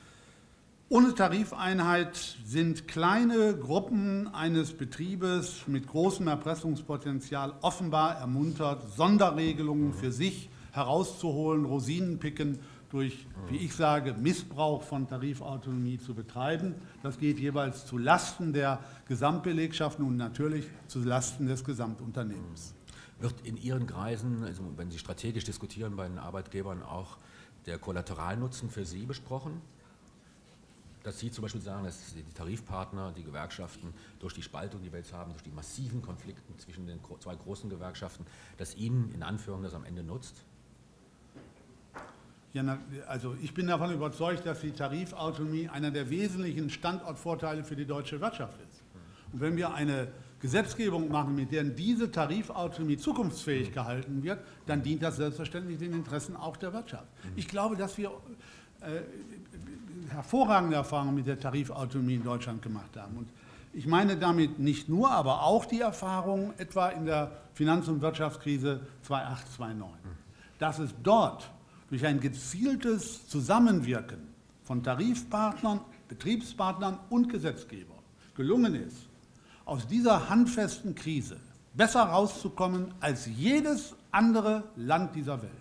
ohne Tarifeinheit sind kleine Gruppen eines Betriebes mit großem Erpressungspotenzial offenbar ermuntert, Sonderregelungen für sich herauszuholen, Rosinen picken, durch, wie ich sage, Missbrauch von Tarifautonomie zu betreiben. Das geht jeweils zu Lasten der Gesamtbelegschaften und natürlich zu Lasten des Gesamtunternehmens. Wird in Ihren Kreisen, also wenn Sie strategisch diskutieren, bei den Arbeitgebern auch der Kollateralnutzen für Sie besprochen? Dass Sie zum Beispiel sagen, dass die Tarifpartner, die Gewerkschaften durch die Spaltung, die wir jetzt haben, durch die massiven Konflikte zwischen den zwei großen Gewerkschaften, dass Ihnen in Anführung das am Ende nutzt? Ja, also ich bin davon überzeugt, dass die Tarifautonomie einer der wesentlichen Standortvorteile für die deutsche Wirtschaft ist. Und wenn wir eine Gesetzgebung machen, mit der diese Tarifautonomie zukunftsfähig gehalten wird, dann dient das selbstverständlich den Interessen auch der Wirtschaft. Ich glaube, dass wir äh, hervorragende Erfahrungen mit der Tarifautonomie in Deutschland gemacht haben. Und ich meine damit nicht nur, aber auch die Erfahrungen etwa in der Finanz- und Wirtschaftskrise zweitausendacht, zweitausendneun. Dass es dort durch ein gezieltes Zusammenwirken von Tarifpartnern, Betriebspartnern und Gesetzgeber gelungen ist, aus dieser handfesten Krise besser rauszukommen als jedes andere Land dieser Welt,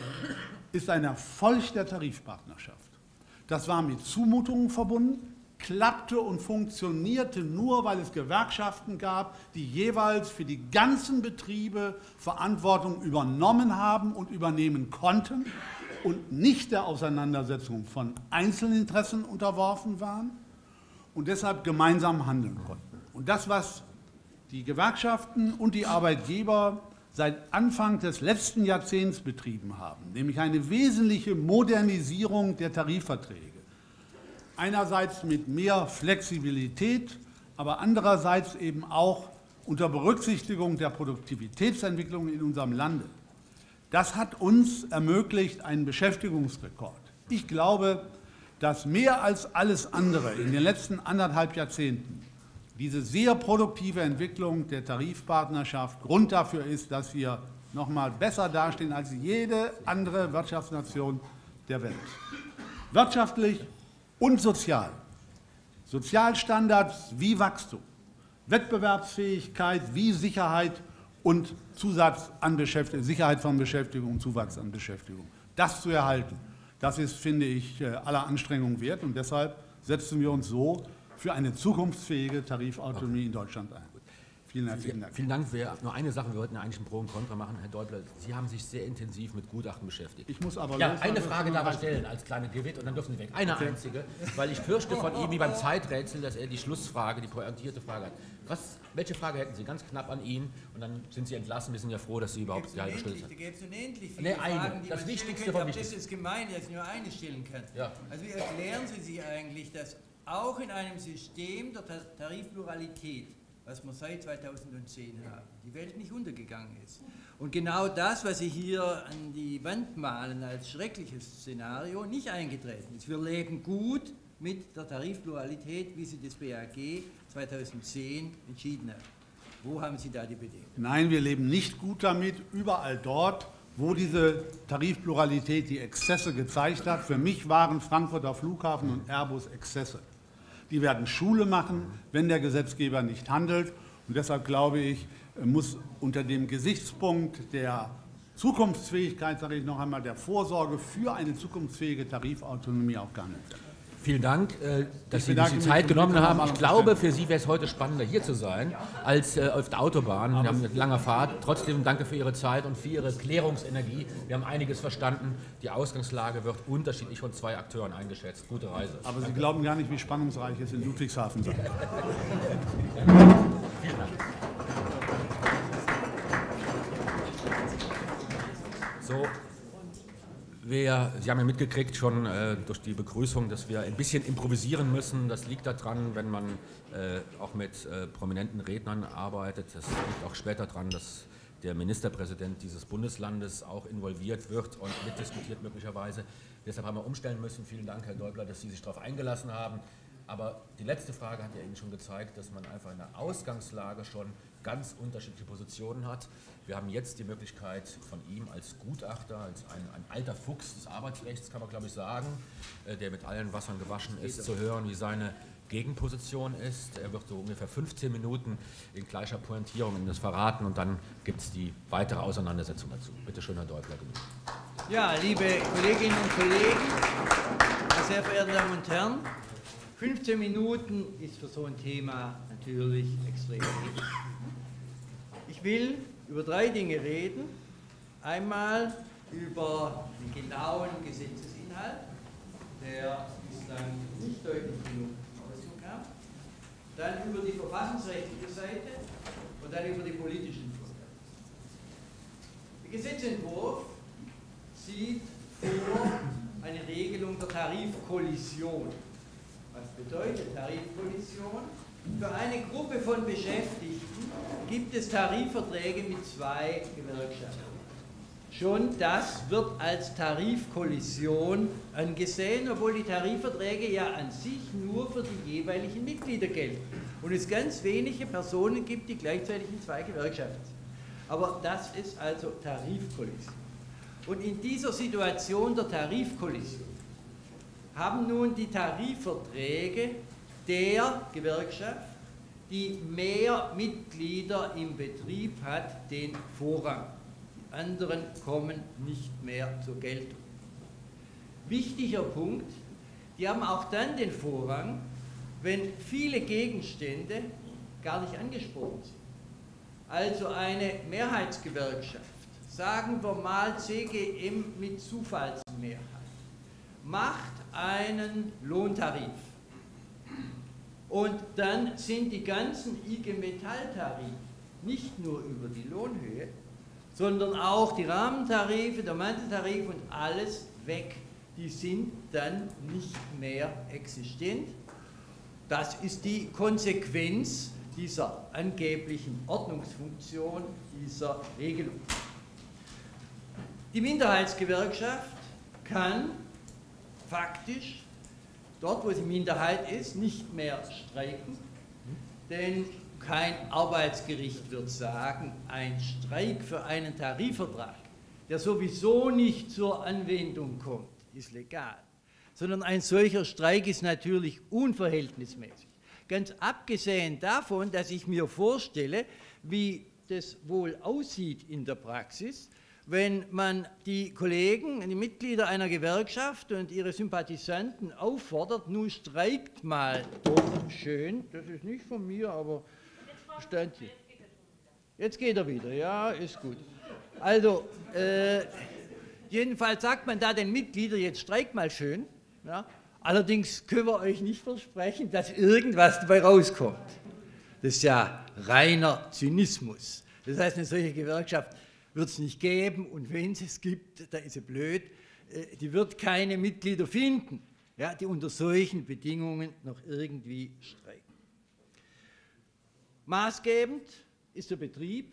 ist ein Erfolg der Tarifpartnerschaft. Das war mit Zumutungen verbunden, klappte und funktionierte nur, weil es Gewerkschaften gab, die jeweils für die ganzen Betriebe Verantwortung übernommen haben und übernehmen konnten und nicht der Auseinandersetzung von Einzelinteressen unterworfen waren und deshalb gemeinsam handeln konnten. Und das, was die Gewerkschaften und die Arbeitgeber seit Anfang des letzten Jahrzehnts betrieben haben, nämlich eine wesentliche Modernisierung der Tarifverträge, einerseits mit mehr Flexibilität, aber andererseits eben auch unter Berücksichtigung der Produktivitätsentwicklung in unserem Lande. Das hat uns ermöglicht einen Beschäftigungsrekord. Ich glaube, dass mehr als alles andere in den letzten anderthalb Jahrzehnten diese sehr produktive Entwicklung der Tarifpartnerschaft Grund dafür ist, dass wir noch mal besser dastehen als jede andere Wirtschaftsnation der Welt. Wirtschaftlich und sozial. Sozialstandards wie Wachstum, Wettbewerbsfähigkeit wie Sicherheit und Zusatz an Beschäftigung, Sicherheit von Beschäftigung und Zuwachs an Beschäftigung. Das zu erhalten, das ist, finde ich, aller Anstrengung wert. Und deshalb setzen wir uns so für eine zukunftsfähige Tarifautonomie in Deutschland ein. Vielen herzlichen Dank. Vielen Dank. Wir, nur eine Sache, wir wollten ja eigentlich ein Pro und Contra machen. Herr Däubler, Sie haben sich sehr intensiv mit Gutachten beschäftigt. Ich muss aber ja, los, eine Frage darf er stellen als kleine Gewitt und dann dürfen Sie weg. Eine okay. einzige, weil ich fürchte von ihm wie beim Zeiträtsel, dass er die Schlussfrage, die pointierte Frage hat. Was, welche Frage hätten Sie ganz knapp an ihn und dann sind Sie entlassen. Wir sind ja froh, dass Sie überhaupt die halbe Stunde sind. Da gibt es unendlich viele nee, eine. Fragen, die das man Wichtigste stellen von könnte, wichtig. das ist gemein, dass ich nur eine stellen kann. Ja. Also wie erklären Sie sich eigentlich, dass auch in einem System der Tarifpluralität, was wir seit zweitausendzehn haben, die Welt nicht untergegangen ist. Und genau das, was Sie hier an die Wand malen als schreckliches Szenario, nicht eingetreten ist. Wir leben gut mit der Tarifpluralität, wie sie das B A G zweitausendzehn entschieden hat. Wo haben Sie da die Bedingungen? Nein, wir leben nicht gut damit. Überall dort, wo diese Tarifpluralität die Exzesse gezeigt hat. Für mich waren Frankfurter Flughafen und Airbus Exzesse. Die werden Schule machen, wenn der Gesetzgeber nicht handelt. Und deshalb glaube ich, muss unter dem Gesichtspunkt der Zukunftsfähigkeit, sage ich noch einmal, der Vorsorge für eine zukunftsfähige Tarifautonomie auch gehandelt werden. Vielen Dank, dass Sie sich die Zeit genommen haben. Ich glaube, für Sie wäre es heute spannender, hier zu sein, als äh, auf der Autobahn. Wir haben eine lange Fahrt. Trotzdem danke für Ihre Zeit und für Ihre Klärungsenergie. Wir haben einiges verstanden. Die Ausgangslage wird unterschiedlich von zwei Akteuren eingeschätzt. Gute Reise. Aber danke. Sie glauben gar nicht, wie spannungsreich es in Ludwigshafen sein wird. Vielen Dank. So. Wir, Sie haben ja mitgekriegt schon äh, durch die Begrüßung, dass wir ein bisschen improvisieren müssen. Das liegt daran, wenn man äh, auch mit äh, prominenten Rednern arbeitet. Das liegt auch später daran, dass der Ministerpräsident dieses Bundeslandes auch involviert wird und mitdiskutiert möglicherweise. Deshalb haben wir umstellen müssen. Vielen Dank, Herr Däubler, dass Sie sich darauf eingelassen haben. Aber die letzte Frage hat ja Ihnen schon gezeigt, dass man einfach in der Ausgangslage schon ganz unterschiedliche Positionen hat. Wir haben jetzt die Möglichkeit von ihm als Gutachter, als ein, ein alter Fuchs des Arbeitsrechts, kann man glaube ich sagen, der mit allen Wassern gewaschen ist, zu hören, wie seine Gegenposition ist. Er wird so ungefähr fünfzehn Minuten in gleicher Pointierung in das verraten und dann gibt es die weitere Auseinandersetzung dazu. Bitte schön, Herr Däubler. Ja, liebe Kolleginnen und Kollegen, sehr verehrte Damen und Herren, fünfzehn Minuten ist für so ein Thema natürlich extrem wenig. Ich will über drei Dinge reden. Einmal über den genauen Gesetzesinhalt, der bislang nicht deutlich genug Ausdruck kam. Dann über die verfassungsrechtliche Seite und dann über die politischen Vorteile. Der Gesetzentwurf sieht vor eine Regelung der Tarifkollision. Was bedeutet Tarifkollision? Für eine Gruppe von Beschäftigten gibt es Tarifverträge mit zwei Gewerkschaften. Schon das wird als Tarifkollision angesehen, obwohl die Tarifverträge ja an sich nur für die jeweiligen Mitglieder gelten und es ganz wenige Personen gibt, die gleichzeitig in zwei Gewerkschaften sind. Aber das ist also Tarifkollision. Und in dieser Situation der Tarifkollision haben nun die Tarifverträge der Gewerkschaft, die mehr Mitglieder im Betrieb hat, den Vorrang. Die anderen kommen nicht mehr zur Geltung. Wichtiger Punkt, die haben auch dann den Vorrang, wenn viele Gegenstände gar nicht angesprochen sind. Also eine Mehrheitsgewerkschaft, sagen wir mal C G M mit Zufallsmehrheit, macht einen Lohntarif. Und dann sind die ganzen I G Metall-Tarife nicht nur über die Lohnhöhe, sondern auch die Rahmentarife, der Manteltarif und alles weg. Die sind dann nicht mehr existent. Das ist die Konsequenz dieser angeblichen Ordnungsfunktion, dieser Regelung. Die Minderheitsgewerkschaft kann faktisch dort, wo sie Minderheit ist, nicht mehr streiken, denn kein Arbeitsgericht wird sagen, ein Streik für einen Tarifvertrag, der sowieso nicht zur Anwendung kommt, ist legal, sondern ein solcher Streik ist natürlich unverhältnismäßig. Ganz abgesehen davon, dass ich mir vorstelle, wie das wohl aussieht in der Praxis, wenn man die Kollegen, die Mitglieder einer Gewerkschaft und ihre Sympathisanten auffordert, nun streikt mal doch schön, das ist nicht von mir, aber stand hier. Jetzt geht er wieder, ja, ist gut. Also, äh, jedenfalls sagt man da den Mitgliedern, jetzt streikt mal schön, ja. Allerdings können wir euch nicht versprechen, dass irgendwas dabei rauskommt. Das ist ja reiner Zynismus. Das heißt, eine solche Gewerkschaft wird es nicht geben, und wenn es es gibt, da ist sie blöd, die wird keine Mitglieder finden, ja, die unter solchen Bedingungen noch irgendwie streiken. Maßgebend ist der Betrieb.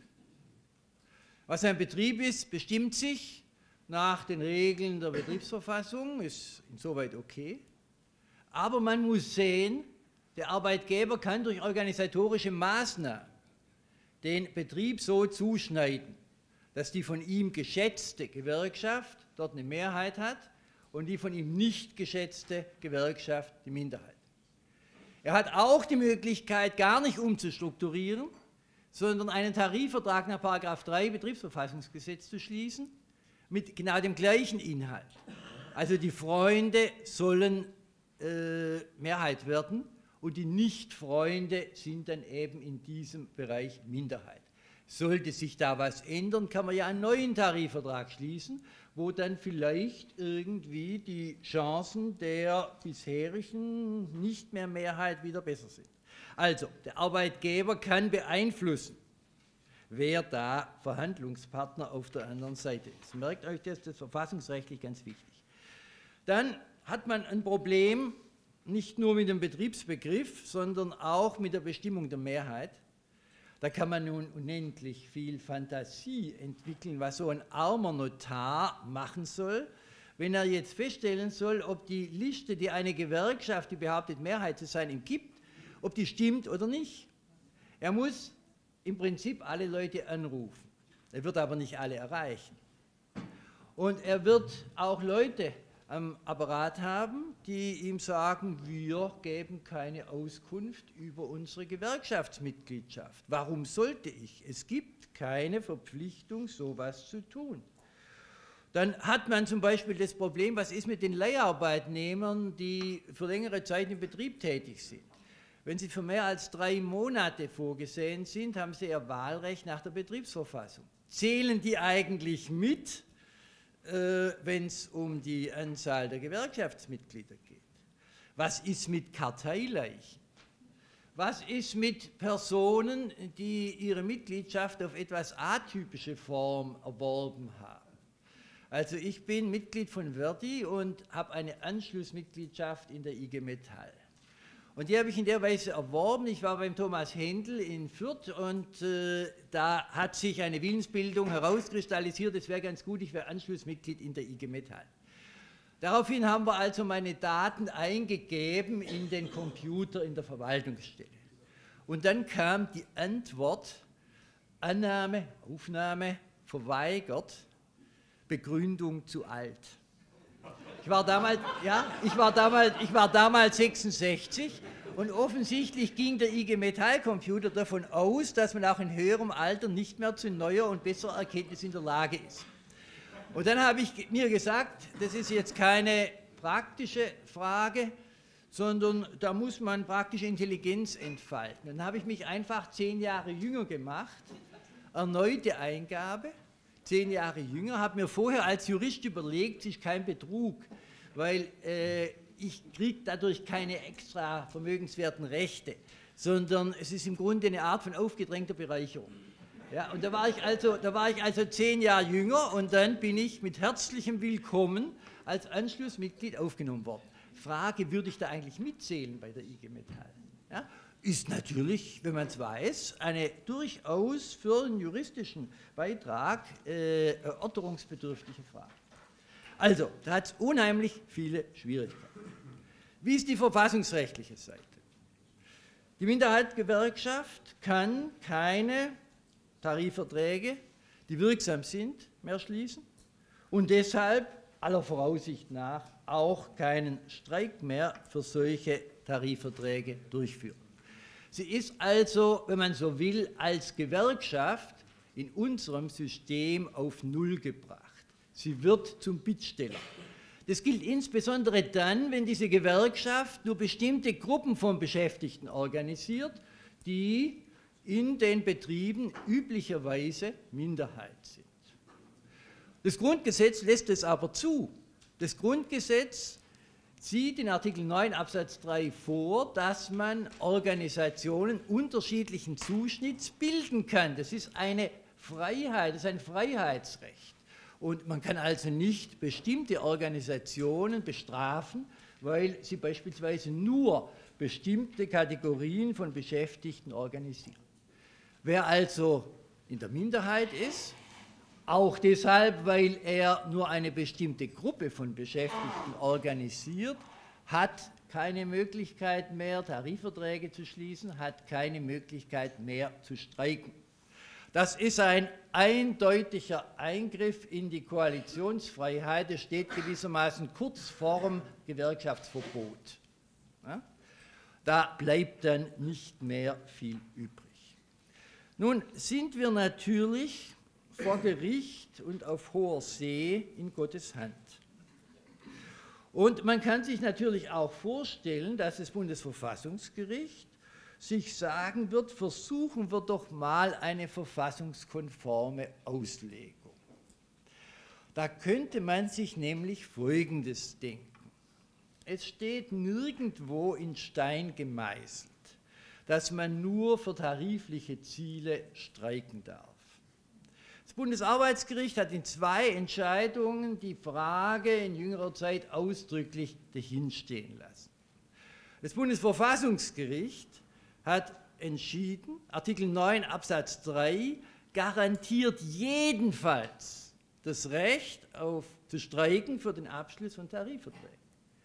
Was ein Betrieb ist, bestimmt sich nach den Regeln der Betriebsverfassung, ist insoweit okay. Aber man muss sehen, der Arbeitgeber kann durch organisatorische Maßnahmen den Betrieb so zuschneiden, dass die von ihm geschätzte Gewerkschaft dort eine Mehrheit hat und die von ihm nicht geschätzte Gewerkschaft die Minderheit. Er hat auch die Möglichkeit, gar nicht umzustrukturieren, sondern einen Tarifvertrag nach Paragraph drei Betriebsverfassungsgesetz zu schließen, mit genau dem gleichen Inhalt. Also die Freunde sollen äh, Mehrheit werden und die Nicht-Freunde sind dann eben in diesem Bereich Minderheit. Sollte sich da was ändern, kann man ja einen neuen Tarifvertrag schließen, wo dann vielleicht irgendwie die Chancen der bisherigen nicht mehr Mehrheit wieder besser sind. Also, der Arbeitgeber kann beeinflussen, wer da Verhandlungspartner auf der anderen Seite ist. Merkt euch das, das ist verfassungsrechtlich ganz wichtig. Dann hat man ein Problem nicht nur mit dem Betriebsbegriff, sondern auch mit der Bestimmung der Mehrheit. Da kann man nun unendlich viel Fantasie entwickeln, was so ein armer Notar machen soll, wenn er jetzt feststellen soll, ob die Liste, die eine Gewerkschaft, die behauptet, Mehrheit zu sein, ihm gibt, ob die stimmt oder nicht. Er muss im Prinzip alle Leute anrufen. Er wird aber nicht alle erreichen. Und er wird auch Leute am Apparat haben, die ihm sagen, wir geben keine Auskunft über unsere Gewerkschaftsmitgliedschaft. Warum sollte ich? Es gibt keine Verpflichtung, sowas zu tun. Dann hat man zum Beispiel das Problem, was ist mit den Leiharbeitnehmern, die für längere Zeit im Betrieb tätig sind. Wenn sie für mehr als drei Monate vorgesehen sind, haben sie ihr Wahlrecht nach der Betriebsverfassung. Zählen die eigentlich mit, äh, wenn es um die Anzahl der Gewerkschaftsmitglieder geht? Was ist mit Karteileichen? Was ist mit Personen, die ihre Mitgliedschaft auf etwas atypische Form erworben haben? Also ich bin Mitglied von Verdi und habe eine Anschlussmitgliedschaft in der I G Metall. Und die habe ich in der Weise erworben. Ich war beim Thomas Händel in Fürth und äh, da hat sich eine Willensbildung herauskristallisiert, es wäre ganz gut, ich wäre Anschlussmitglied in der I G Metall. Daraufhin haben wir also meine Daten eingegeben in den Computer in der Verwaltungsstelle. Und dann kam die Antwort, Annahme, Aufnahme, verweigert, Begründung zu alt. Ich war damals, ja, ich war damals, ich war damals sechsundsechzig und offensichtlich ging der I G Metall-Computer davon aus, dass man auch in höherem Alter nicht mehr zu neuer und besserer Erkenntnis in der Lage ist. Und dann habe ich mir gesagt, das ist jetzt keine praktische Frage, sondern da muss man praktische Intelligenz entfalten. Dann habe ich mich einfach zehn Jahre jünger gemacht, erneute Eingabe, zehn Jahre jünger, habe mir vorher als Jurist überlegt, es ist kein Betrug, weil äh, ich kriege dadurch keine extra vermögenswerten Rechte, sondern es ist im Grunde eine Art von aufgedrängter Bereicherung. Ja, und da war, ich also, da war ich also zehn Jahre jünger und dann bin ich mit herzlichem Willkommen als Anschlussmitglied aufgenommen worden. Frage, würde ich da eigentlich mitzählen bei der I G Metall? Ja, ist natürlich, wenn man es weiß, eine durchaus für einen juristischen Beitrag äh, erörterungsbedürftige Frage. Also, da hat es unheimlich viele Schwierigkeiten. Wie ist die verfassungsrechtliche Seite? Die Minderheitengewerkschaft kann keine Tarifverträge, die wirksam sind, mehr schließen und deshalb aller Voraussicht nach auch keinen Streik mehr für solche Tarifverträge durchführen. Sie ist also, wenn man so will, als Gewerkschaft in unserem System auf Null gebracht. Sie wird zum Bittsteller. Das gilt insbesondere dann, wenn diese Gewerkschaft nur bestimmte Gruppen von Beschäftigten organisiert, die in den Betrieben üblicherweise Minderheit sind. Das Grundgesetz lässt es aber zu. Das Grundgesetz sieht in Artikel neun Absatz drei vor, dass man Organisationen unterschiedlichen Zuschnitts bilden kann. Das ist eine Freiheit, das ist ein Freiheitsrecht. Und man kann also nicht bestimmte Organisationen bestrafen, weil sie beispielsweise nur bestimmte Kategorien von Beschäftigten organisieren. Wer also in der Minderheit ist, auch deshalb, weil er nur eine bestimmte Gruppe von Beschäftigten organisiert, hat keine Möglichkeit mehr, Tarifverträge zu schließen, hat keine Möglichkeit mehr zu streiken. Das ist ein eindeutiger Eingriff in die Koalitionsfreiheit. Es steht gewissermaßen kurz vorm Gewerkschaftsverbot. Ja? Da bleibt dann nicht mehr viel übrig. Nun sind wir natürlich vor Gericht und auf hoher See in Gottes Hand. Und man kann sich natürlich auch vorstellen, dass das Bundesverfassungsgericht sich sagen wird, versuchen wir doch mal eine verfassungskonforme Auslegung. Da könnte man sich nämlich Folgendes denken. Es steht nirgendwo in Stein gemeißelt, dass man nur für tarifliche Ziele streiken darf. Das Bundesarbeitsgericht hat in zwei Entscheidungen die Frage in jüngerer Zeit ausdrücklich dahinstehen lassen. Das Bundesverfassungsgericht hat entschieden, Artikel neun Absatz drei garantiert jedenfalls das Recht auf zu streiken für den Abschluss von Tarifverträgen.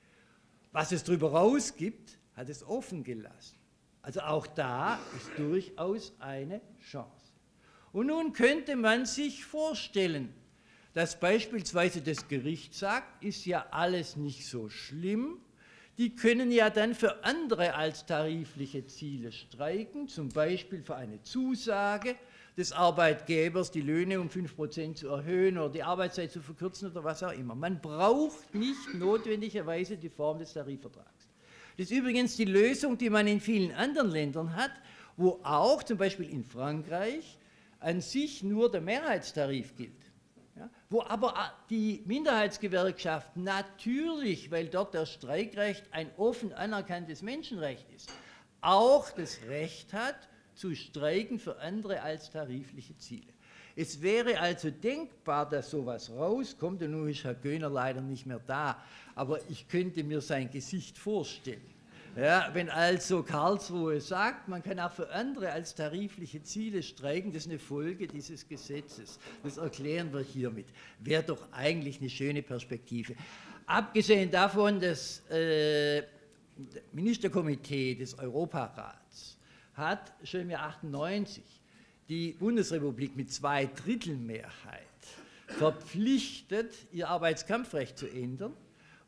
Was es darüber rausgibt, hat es offen gelassen. Also auch da ist durchaus eine Chance. Und nun könnte man sich vorstellen, dass beispielsweise das Gericht sagt, ist ja alles nicht so schlimm, die können ja dann für andere als tarifliche Ziele streiken, zum Beispiel für eine Zusage des Arbeitgebers, die Löhne um fünf Prozent zu erhöhen oder die Arbeitszeit zu verkürzen oder was auch immer. Man braucht nicht notwendigerweise die Form des Tarifvertrags. Das ist übrigens die Lösung, die man in vielen anderen Ländern hat, wo auch zum Beispiel in Frankreich an sich nur der Mehrheitstarif gilt. Ja, wo aber die Minderheitsgewerkschaft natürlich, weil dort das Streikrecht ein offen anerkanntes Menschenrecht ist, auch das Recht hat, zu streiken für andere als tarifliche Ziele. Es wäre also denkbar, dass sowas rauskommt, und nun ist Herr Göhner leider nicht mehr da, aber ich könnte mir sein Gesicht vorstellen. Ja, wenn also Karlsruhe sagt, man kann auch für andere als tarifliche Ziele streiken, das ist eine Folge dieses Gesetzes. Das erklären wir hiermit. Wäre doch eigentlich eine schöne Perspektive. Abgesehen davon, das äh, Ministerkomitee des Europarats hat schon im Jahr achtundneunzig die Bundesrepublik mit zwei Drittel Mehrheit verpflichtet, ihr Arbeitskampfrecht zu ändern.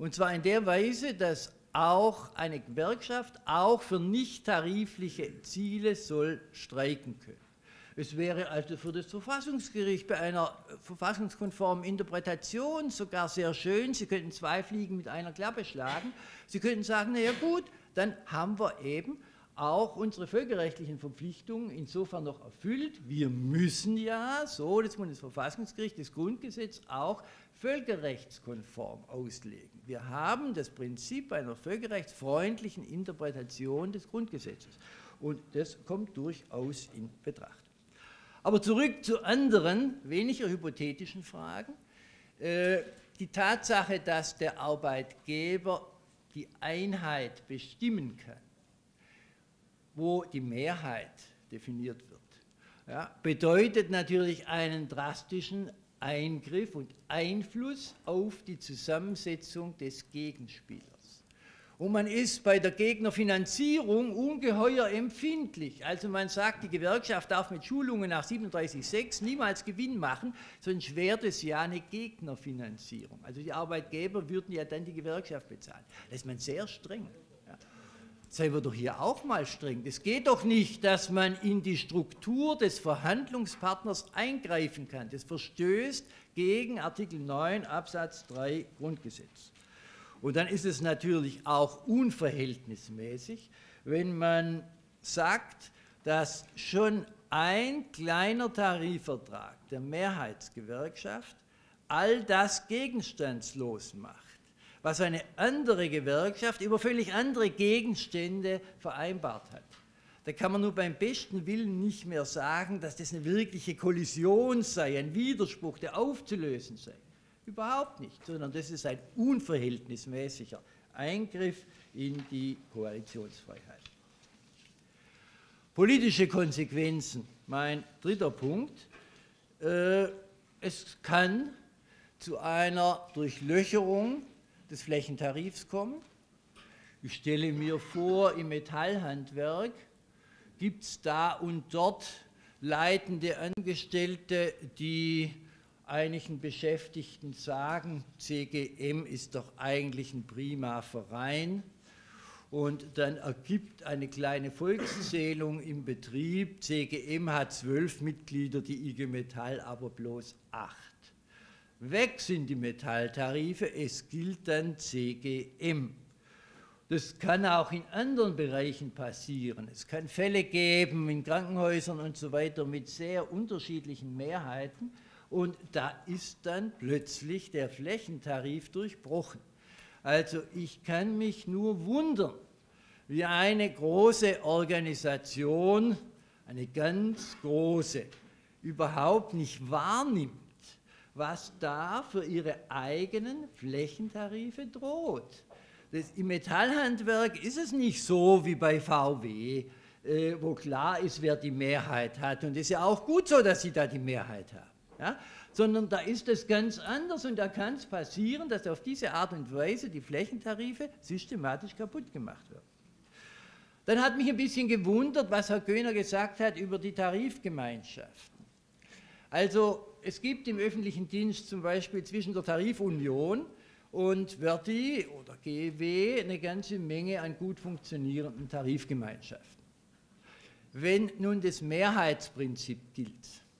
Und zwar in der Weise, dass auch eine Gewerkschaft auch für nicht tarifliche Ziele soll streiken können. Es wäre also für das Verfassungsgericht bei einer verfassungskonformen Interpretation sogar sehr schön, Sie könnten zwei Fliegen mit einer Klappe schlagen. Sie könnten sagen, naja gut, dann haben wir eben auch unsere völkerrechtlichen Verpflichtungen insofern noch erfüllt. Wir müssen ja, so das Bundesverfassungsgericht, das Grundgesetz auch völkerrechtskonform auslegen. Wir haben das Prinzip einer völkerrechtsfreundlichen Interpretation des Grundgesetzes. Und das kommt durchaus in Betracht. Aber zurück zu anderen, weniger hypothetischen Fragen. Äh, die Tatsache, dass der Arbeitgeber die Einheit bestimmen kann, wo die Mehrheit definiert wird, ja, bedeutet natürlich einen drastischen Eingriff und Einfluss auf die Zusammensetzung des Gegenspielers. Und man ist bei der Gegnerfinanzierung ungeheuer empfindlich. Also man sagt, die Gewerkschaft darf mit Schulungen nach siebenunddreißig Absatz sechs niemals Gewinn machen, sonst wäre das ja eine Gegnerfinanzierung. Also die Arbeitgeber würden ja dann die Gewerkschaft bezahlen. Da ist man sehr streng. Ja. Seien wir doch hier auch mal streng. Es geht doch nicht, dass man in die Struktur des Verhandlungspartners eingreifen kann. Das verstößt gegen Artikel neun Absatz drei Grundgesetz. Und dann ist es natürlich auch unverhältnismäßig, wenn man sagt, dass schon ein kleiner Tarifvertrag der Mehrheitsgewerkschaft all das gegenstandslos macht, was eine andere Gewerkschaft über völlig andere Gegenstände vereinbart hat. Da kann man nur beim besten Willen nicht mehr sagen, dass das eine wirkliche Kollision sei, ein Widerspruch, der aufzulösen sei. Überhaupt nicht, sondern das ist ein unverhältnismäßiger Eingriff in die Koalitionsfreiheit. Politische Konsequenzen, mein dritter Punkt. Äh, es kann zu einer Durchlöcherung des Flächentarifs kommen. Ich stelle mir vor, im Metallhandwerk gibt es da und dort leitende Angestellte, die einigen Beschäftigten sagen, C G M ist doch eigentlich ein prima Verein, und dann ergibt eine kleine Volkszählung im Betrieb, C G M hat zwölf Mitglieder, die I G Metall aber bloß acht. Weg sind die Metalltarife, es gilt dann C G M. Das kann auch in anderen Bereichen passieren. Es kann Fälle geben in Krankenhäusern und so weiter mit sehr unterschiedlichen Mehrheiten. Und da ist dann plötzlich der Flächentarif durchbrochen. Also ich kann mich nur wundern, wie eine große Organisation, eine ganz große, überhaupt nicht wahrnimmt, was da für ihre eigenen Flächentarife droht. Das, im Metallhandwerk ist es nicht so wie bei V W, äh, wo klar ist, wer die Mehrheit hat. Und es ist ja auch gut so, dass sie da die Mehrheit haben. Ja, sondern da ist es ganz anders, und da kann es passieren, dass auf diese Art und Weise die Flächentarife systematisch kaputt gemacht werden. Dann hat mich ein bisschen gewundert, was Herr Göhner gesagt hat über die Tarifgemeinschaften. Also es gibt im öffentlichen Dienst zum Beispiel zwischen der Tarifunion und Verdi oder G E W eine ganze Menge an gut funktionierenden Tarifgemeinschaften. Wenn nun das Mehrheitsprinzip gilt,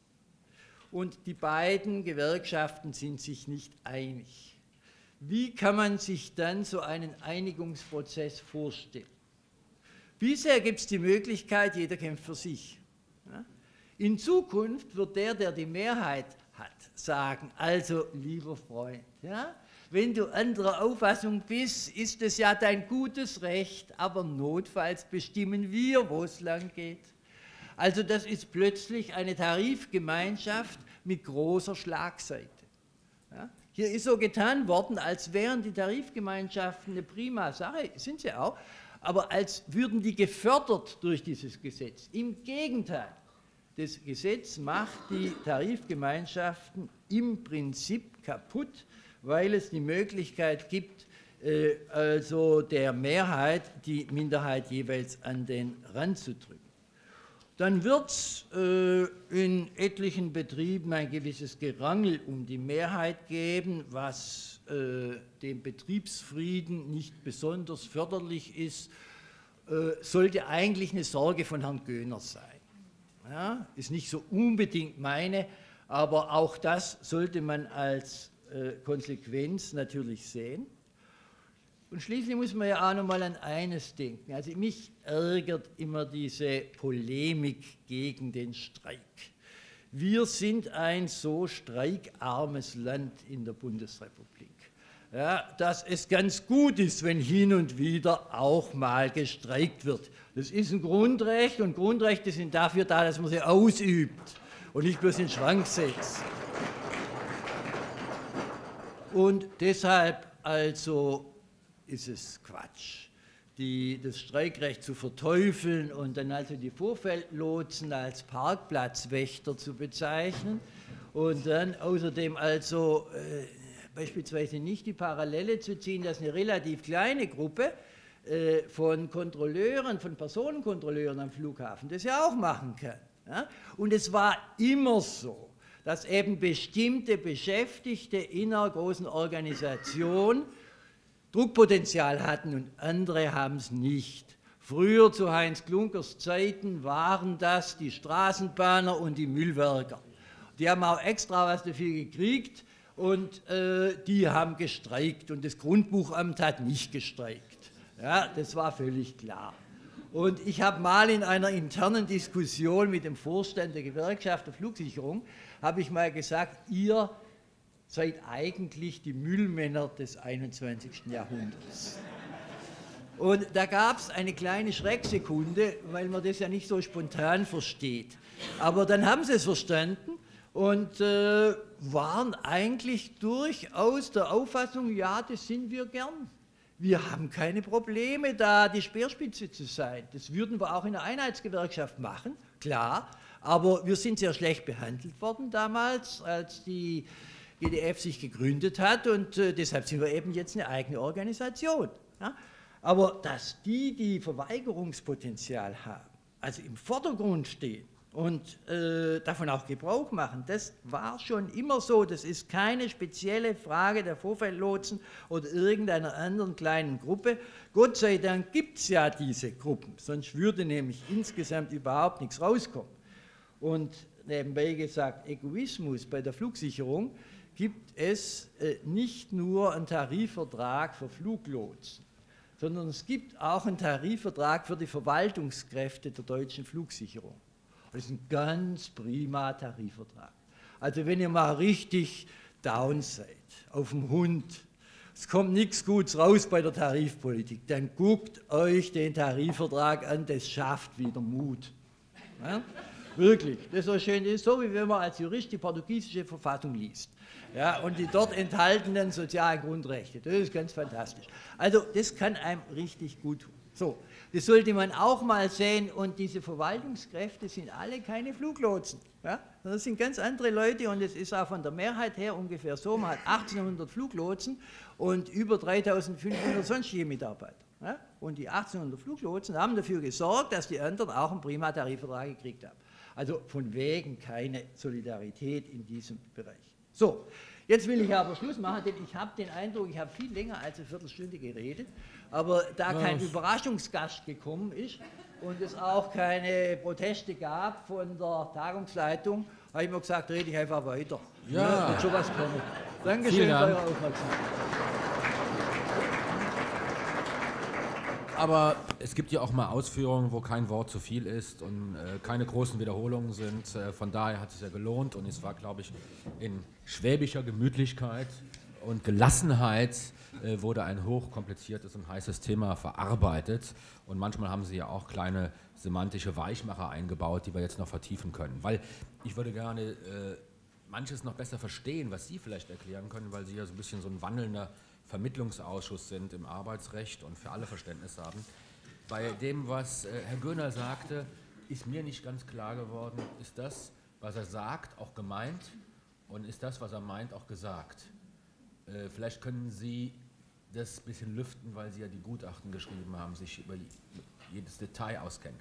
und die beiden Gewerkschaften sind sich nicht einig, wie kann man sich dann so einen Einigungsprozess vorstellen? Bisher gibt es die Möglichkeit, jeder kämpft für sich. In Zukunft wird der, der die Mehrheit hat, sagen, also lieber Freund, ja, wenn du anderer Auffassung bist, ist es ja dein gutes Recht, aber notfalls bestimmen wir, wo es lang geht. Also das ist plötzlich eine Tarifgemeinschaft mit großer Schlagseite. Ja? Hier ist so getan worden, als wären die Tarifgemeinschaften eine prima Sache, sind sie auch, aber als würden die gefördert durch dieses Gesetz. Im Gegenteil, das Gesetz macht die Tarifgemeinschaften im Prinzip kaputt, weil es die Möglichkeit gibt, äh, also der Mehrheit die Minderheit jeweils an den Rand zu drücken. dann wird es äh, in etlichen Betrieben ein gewisses Gerangel um die Mehrheit geben, was äh, dem Betriebsfrieden nicht besonders förderlich ist, äh, sollte eigentlich eine Sorge von Herrn Göhner sein. Ja, ist nicht so unbedingt meine, aber auch das sollte man als äh, Konsequenz natürlich sehen. Und schließlich muss man ja auch noch mal an eines denken. Also mich ärgert immer diese Polemik gegen den Streik. Wir sind ein so streikarmes Land in der Bundesrepublik, ja, dass es ganz gut ist, wenn hin und wieder auch mal gestreikt wird. Das ist ein Grundrecht und Grundrechte sind dafür da, dass man sie ausübt und nicht bloß in den Schrank setzt. Und deshalb also ist es Quatsch, die, das Streikrecht zu verteufeln und dann also die Vorfeldlotsen als Parkplatzwächter zu bezeichnen und dann außerdem also äh, beispielsweise nicht die Parallele zu ziehen, dass eine relativ kleine Gruppe äh, von Kontrolleuren, von Personenkontrolleuren am Flughafen das ja auch machen kann. Ja? Und es war immer so, dass eben bestimmte Beschäftigte in einer großen Organisation Druckpotenzial hatten und andere haben es nicht. Früher zu Heinz Klunkers Zeiten waren das die Straßenbahner und die Müllwerker. Die haben auch extra was dafür gekriegt und äh, die haben gestreikt und das Grundbuchamt hat nicht gestreikt. Ja, das war völlig klar. Und ich habe mal in einer internen Diskussion mit dem Vorstand der Gewerkschaft der Flugsicherung, habe ich mal gesagt, ihr seid eigentlich die Müllmänner des einundzwanzigsten Jahrhunderts. Und da gab es eine kleine Schrecksekunde, weil man das ja nicht so spontan versteht. Aber dann haben sie es verstanden und äh, waren eigentlich durchaus der Auffassung, ja, das sind wir gern. Wir haben keine Probleme, da die Speerspitze zu sein. Das würden wir auch in der Einheitsgewerkschaft machen, klar. Aber wir sind sehr schlecht behandelt worden damals, als die G D F sich gegründet hat und äh, deshalb sind wir eben jetzt eine eigene Organisation. Ja? Aber dass die, die Verweigerungspotenzial haben, also im Vordergrund stehen und äh, davon auch Gebrauch machen, das war schon immer so. Das ist keine spezielle Frage der Vorfeldlotsen oder irgendeiner anderen kleinen Gruppe. Gott sei Dank gibt es ja diese Gruppen, sonst würde nämlich insgesamt überhaupt nichts rauskommen. Und nebenbei gesagt, Egoismus bei der Flugsicherung gibt es äh, nicht nur einen Tarifvertrag für Fluglotsen, sondern es gibt auch einen Tarifvertrag für die Verwaltungskräfte der deutschen Flugsicherung. Das ist ein ganz prima Tarifvertrag. Also wenn ihr mal richtig down seid, auf dem Hund, es kommt nichts Gutes raus bei der Tarifpolitik, dann guckt euch den Tarifvertrag an, das schafft wieder Mut. Ja? Wirklich, das ist so schön, das ist so, wie wenn man als Jurist die portugiesische Verfassung liest. Ja, und die dort enthaltenen sozialen Grundrechte, das ist ganz fantastisch. Also das kann einem richtig gut tun. So, das sollte man auch mal sehen und diese Verwaltungskräfte sind alle keine Fluglotsen. Ja? Das sind ganz andere Leute und es ist auch von der Mehrheit her ungefähr so, man hat achtzehnhundert Fluglotsen und über dreitausendfünfhundert sonstige Mitarbeiter. Ja? Und die achtzehnhundert Fluglotsen haben dafür gesorgt, dass die anderen auch einen prima Tarifvertrag gekriegt haben. Also von wegen keine Solidarität in diesem Bereich. So, jetzt will ich aber Schluss machen, denn ich habe den Eindruck, ich habe viel länger als eine Viertelstunde geredet, aber da kein ja. Überraschungsgast gekommen ist und es auch keine Proteste gab von der Tagungsleitung, habe ich mir gesagt, rede ich einfach weiter. Ja. Ja, wird schon was kommen. Dankeschön für eure Aufmerksamkeit. Aber es gibt ja auch mal Ausführungen, wo kein Wort zu viel ist und äh, keine großen Wiederholungen sind. Äh, von daher hat es ja gelohnt und es war, glaube ich, in schwäbischer Gemütlichkeit und Gelassenheit äh, wurde ein hochkompliziertes und heißes Thema verarbeitet. Und manchmal haben Sie ja auch kleine semantische Weichmacher eingebaut, die wir jetzt noch vertiefen können. Weil ich würde gerne äh, manches noch besser verstehen, was Sie vielleicht erklären können, weil Sie ja so ein bisschen so ein wandelnder Vermittlungsausschuss sind im Arbeitsrecht und für alle Verständnis haben. Bei dem, was äh, Herr Göhner sagte, ist mir nicht ganz klar geworden, ist das, was er sagt, auch gemeint und ist das, was er meint, auch gesagt. Äh, vielleicht können Sie das ein bisschen lüften, weil Sie ja die Gutachten geschrieben haben, sich über jedes Detail auskennen.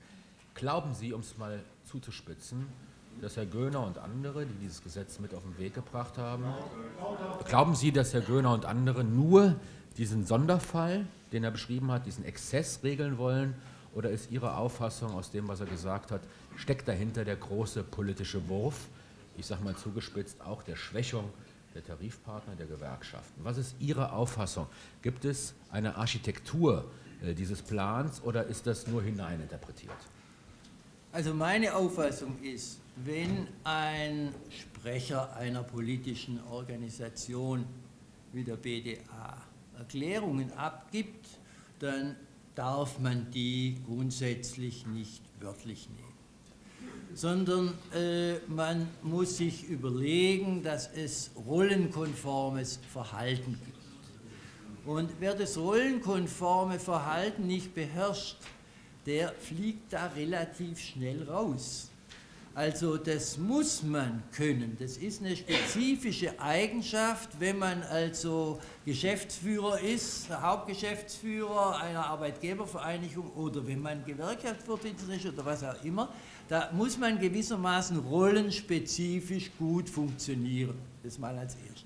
Glauben Sie, um es mal zuzuspitzen, dass Herr Göhner und andere, die dieses Gesetz mit auf den Weg gebracht haben, glauben Sie, dass Herr Göhner und andere nur diesen Sonderfall, den er beschrieben hat, diesen Exzess regeln wollen? Oder ist Ihre Auffassung aus dem, was er gesagt hat, steckt dahinter der große politische Wurf, ich sage mal zugespitzt, auch der Schwächung der Tarifpartner, der Gewerkschaften? Was ist Ihre Auffassung? Gibt es eine Architektur äh, dieses Plans oder ist das nur hineininterpretiert? Also meine Auffassung ist, wenn ein Sprecher einer politischen Organisation wie der B D A Erklärungen abgibt, dann darf man die grundsätzlich nicht wörtlich nehmen, sondern äh, man muss sich überlegen, dass es rollenkonformes Verhalten gibt. Und wer das rollenkonforme Verhalten nicht beherrscht, der fliegt da relativ schnell raus. Also das muss man können. Das ist eine spezifische Eigenschaft, wenn man also Geschäftsführer ist, Hauptgeschäftsführer einer Arbeitgebervereinigung oder wenn man Gewerkschaftsvorsitzender ist oder was auch immer. Da muss man gewissermaßen rollenspezifisch gut funktionieren. Das mal als erstes.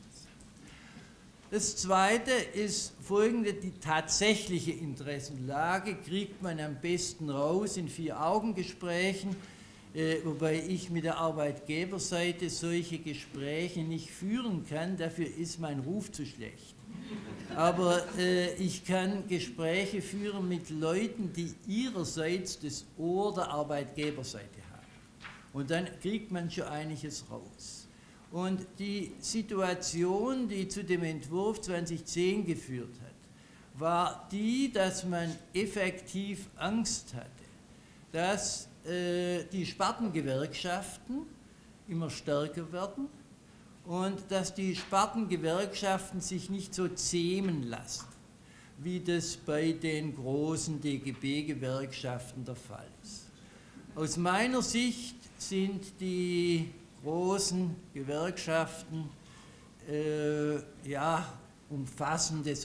Das Zweite ist folgende: Die tatsächliche Interessenlage kriegt man am besten raus in Vier-Augen-Gesprächen, äh, wobei ich mit der Arbeitgeberseite solche Gespräche nicht führen kann, dafür ist mein Ruf zu schlecht. Aber äh, ich kann Gespräche führen mit Leuten, die ihrerseits das Ohr der Arbeitgeberseite haben. Und dann kriegt man schon einiges raus. Und die Situation, die zu dem Entwurf zweitausendzehn geführt hat, war die, dass man effektiv Angst hatte, dass äh, die Spartengewerkschaften immer stärker werden und dass die Spartengewerkschaften sich nicht so zähmen lassen, wie das bei den großen D G B-Gewerkschaften der Fall ist. Aus meiner Sicht sind die großen Gewerkschaften äh, ja, umfassende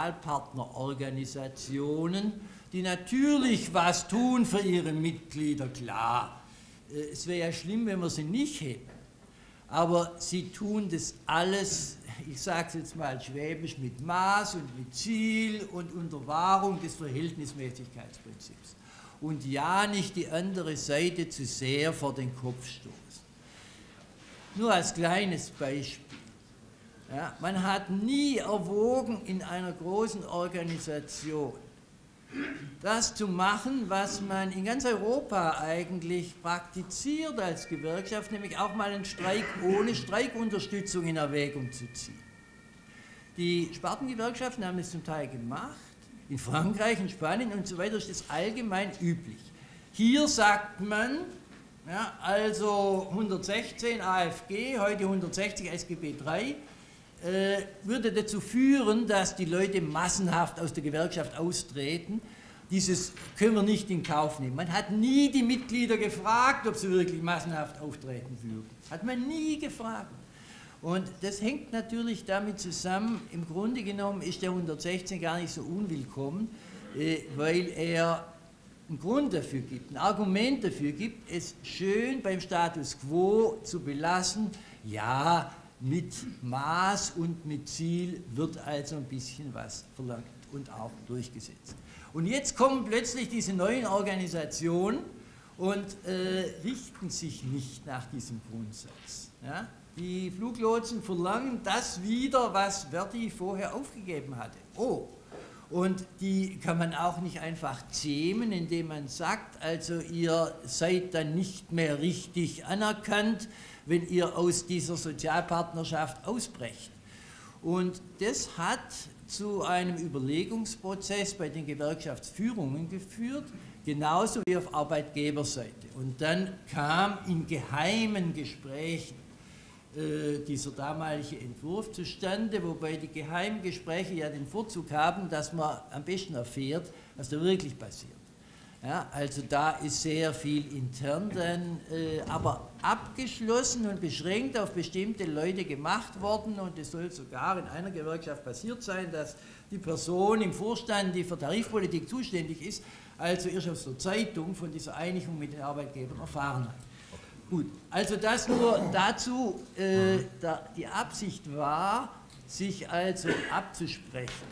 Sozialpartnerorganisationen, die natürlich was tun für ihre Mitglieder, klar. Äh, es wäre ja schlimm, wenn wir sie nicht hätten. Aber sie tun das alles, ich sage es jetzt mal schwäbisch, mit Maß und mit Ziel und unter Wahrung des Verhältnismäßigkeitsprinzips. Und ja, nicht die andere Seite zu sehr vor den Kopf stoßen. Nur als kleines Beispiel. Ja, man hat nie erwogen, in einer großen Organisation das zu machen, was man in ganz Europa eigentlich praktiziert als Gewerkschaft, nämlich auch mal einen Streik ohne Streikunterstützung in Erwägung zu ziehen. Die Spartengewerkschaften haben es zum Teil gemacht, in Frankreich, in Spanien und so weiter ist das allgemein üblich. Hier sagt man, ja, also hundertsechzehn A F G, heute hundertsechzig S G B drei, äh, würde dazu führen, dass die Leute massenhaft aus der Gewerkschaft austreten. Dieses können wir nicht in Kauf nehmen. Man hat nie die Mitglieder gefragt, ob sie wirklich massenhaft auftreten würden. Hat man nie gefragt. Und das hängt natürlich damit zusammen, im Grunde genommen ist der hundertsechzehn gar nicht so unwillkommen, äh, weil er einen Grund dafür gibt, ein Argument dafür gibt, es schön beim Status quo zu belassen. Ja, mit Maß und mit Ziel wird also ein bisschen was verlangt und auch durchgesetzt. Und jetzt kommen plötzlich diese neuen Organisationen und äh, richten sich nicht nach diesem Grundsatz. Ja? Die Fluglotsen verlangen das wieder, was Verdi vorher aufgegeben hatte. Oh, und die kann man auch nicht einfach zähmen, indem man sagt, also ihr seid dann nicht mehr richtig anerkannt, wenn ihr aus dieser Sozialpartnerschaft ausbrecht. Und das hat zu einem Überlegungsprozess bei den Gewerkschaftsführungen geführt, genauso wie auf Arbeitgeberseite. Und dann kam in geheimen Gesprächen dieser damalige Entwurf zustande, wobei die Geheimgespräche ja den Vorzug haben, dass man am besten erfährt, was da wirklich passiert. Ja, also da ist sehr viel intern dann, äh, aber abgeschlossen und beschränkt auf bestimmte Leute gemacht worden, und es soll sogar in einer Gewerkschaft passiert sein, dass die Person im Vorstand, die für Tarifpolitik zuständig ist, also erst aus der Zeitung von dieser Einigung mit den Arbeitgebern erfahren hat. Gut, also das nur dazu, äh, da die Absicht war, sich also abzusprechen.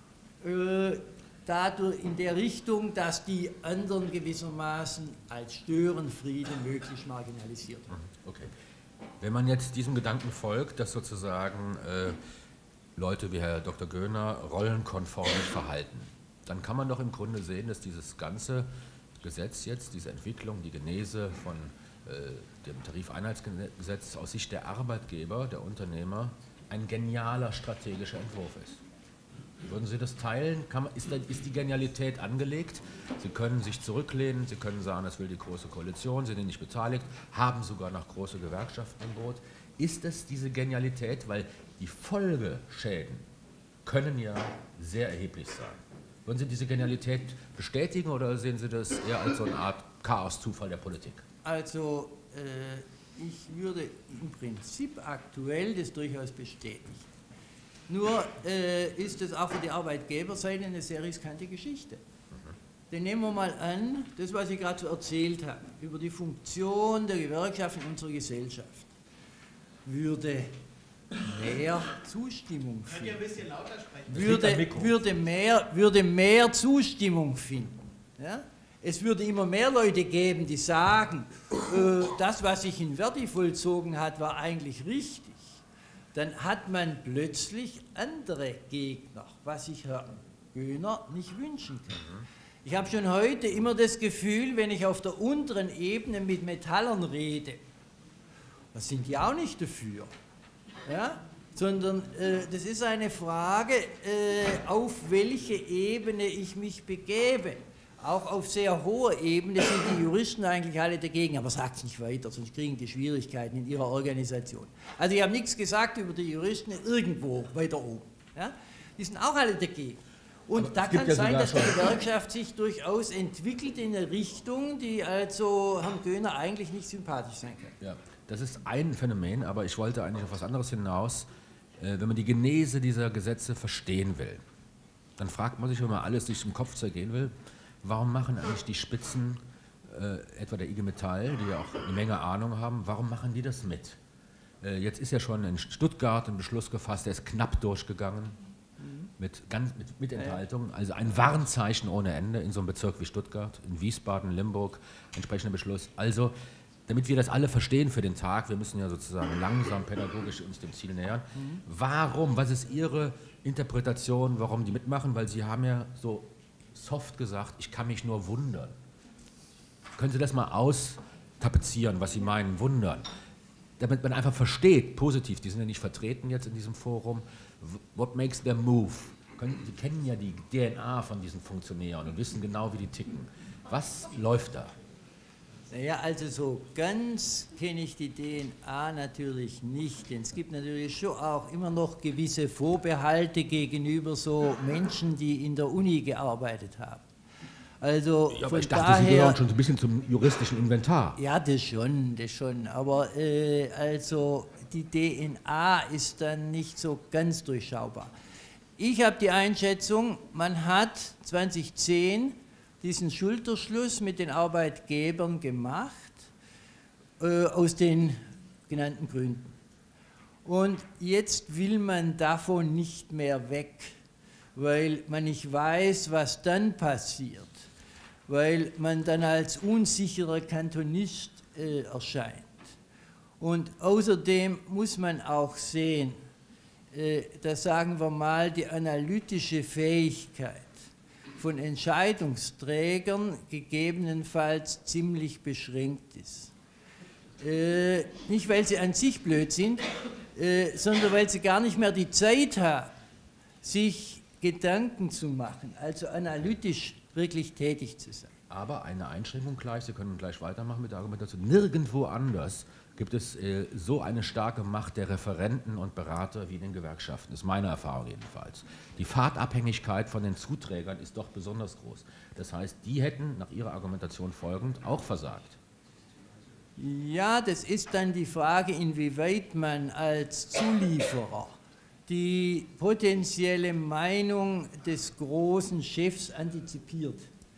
Äh, dadurch in der Richtung, dass die anderen gewissermaßen als Störenfriede möglichst marginalisiert werden. Okay. Wenn man jetzt diesem Gedanken folgt, dass sozusagen äh, Leute wie Herr Doktor Göhner rollenkonform sich verhalten, dann kann man doch im Grunde sehen, dass dieses ganze Gesetz jetzt, diese Entwicklung, die Genese von äh, dem Tarifeinheitsgesetz aus Sicht der Arbeitgeber, der Unternehmer, ein genialer strategischer Entwurf ist. Würden Sie das teilen? Kann man, ist, da, ist die Genialität angelegt? Sie können sich zurücklehnen, Sie können sagen, das will die Große Koalition, Sie sind nicht beteiligt, haben sogar noch große Gewerkschaften im Boot. Ist das diese Genialität? Weil die Folgeschäden können ja sehr erheblich sein. Würden Sie diese Genialität bestätigen oder sehen Sie das eher als so eine Art Chaos-Zufall der Politik? Also äh, ich würde im Prinzip aktuell das durchaus bestätigen. Nur äh, ist es auch für die Arbeitgeberseite eine sehr riskante Geschichte. Mhm. Denn nehmen wir mal an, das, was ich gerade so erzählt habe, über die Funktion der Gewerkschaft in unserer Gesellschaft, würde mehr Zustimmung finden. Könnt ihr ein bisschen lauter sprechen? Würde, würde, mehr, würde mehr Zustimmung finden. Ja? Es würde immer mehr Leute geben, die sagen, äh, das, was sich in Verdi vollzogen hat, war eigentlich richtig. Dann hat man plötzlich andere Gegner, was sich Herr Göhner nicht wünschen kann. Ich habe schon heute immer das Gefühl, wenn ich auf der unteren Ebene mit Metallern rede, da sind die auch nicht dafür, ja? Sondern äh, das ist eine Frage, äh, auf welche Ebene ich mich begebe. Auch auf sehr hoher Ebene sind die Juristen eigentlich alle dagegen, aber sagt es nicht weiter, sonst kriegen die Schwierigkeiten in ihrer Organisation. Also ich habe nichts gesagt über die Juristen irgendwo weiter oben. Ja? Die sind auch alle dagegen. Und aber da kann es ja sein, dass die Gewerkschaft sich durchaus entwickelt in eine Richtung, die also Herrn Göhner eigentlich nicht sympathisch sein kann. Ja, das ist ein Phänomen, aber ich wollte eigentlich auf was anderes hinaus. Wenn man die Genese dieser Gesetze verstehen will, dann fragt man sich, wenn man alles sich im Kopf zergehen will, warum machen eigentlich die Spitzen, äh, etwa der I G Metall, die ja auch eine Menge Ahnung haben, warum machen die das mit? Äh, jetzt ist ja schon in Stuttgart ein Beschluss gefasst, der ist knapp durchgegangen, mhm. mit, ganz, mit, mit Enthaltung, also ein Warnzeichen ohne Ende in so einem Bezirk wie Stuttgart, in Wiesbaden, Limburg, entsprechender Beschluss. Also, damit wir das alle verstehen für den Tag, wir müssen ja sozusagen langsam pädagogisch uns dem Ziel nähern, mhm. warum, was ist Ihre Interpretation, warum die mitmachen? Weil Sie haben ja so soft gesagt, ich kann mich nur wundern. Können Sie das mal austapezieren, was Sie meinen, wundern? Damit man einfach versteht, positiv, die sind ja nicht vertreten jetzt in diesem Forum, what makes them move? Sie kennen ja die D N A von diesen Funktionären und wissen genau, wie die ticken. Was läuft da? Naja, also so ganz kenne ich die D N A natürlich nicht, denn es gibt natürlich schon auch immer noch gewisse Vorbehalte gegenüber so Menschen, die in der Uni gearbeitet haben. Also ja, aber von ich dachte, daher, Sie gehören schon so ein bisschen zum juristischen Inventar. Ja, das schon, das schon, aber äh, also die D N A ist dann nicht so ganz durchschaubar. Ich habe die Einschätzung, man hat zweitausendzehn diesen Schulterschluss mit den Arbeitgebern gemacht, äh, aus den genannten Gründen. Und jetzt will man davon nicht mehr weg, weil man nicht weiß, was dann passiert, weil man dann als unsicherer Kantonist äh, erscheint. Und außerdem muss man auch sehen, äh, dass, sagen wir mal, die analytische Fähigkeit von Entscheidungsträgern gegebenenfalls ziemlich beschränkt ist. Äh, nicht, weil sie an sich blöd sind, äh, sondern weil sie gar nicht mehr die Zeit haben, sich Gedanken zu machen, also analytisch wirklich tätig zu sein. Aber eine Einschränkung gleich, Sie können gleich weitermachen mit der Argumentation, nirgendwo anders gibt es äh, so eine starke Macht der Referenten und Berater wie in den Gewerkschaften. Das ist meine Erfahrung jedenfalls. Die Fahrtabhängigkeit von den Zuträgern ist doch besonders groß. Das heißt, die hätten nach Ihrer Argumentation folgend auch versagt. Ja, das ist dann die Frage, inwieweit man als Zulieferer die potenzielle Meinung des großen Chefs antizipiert.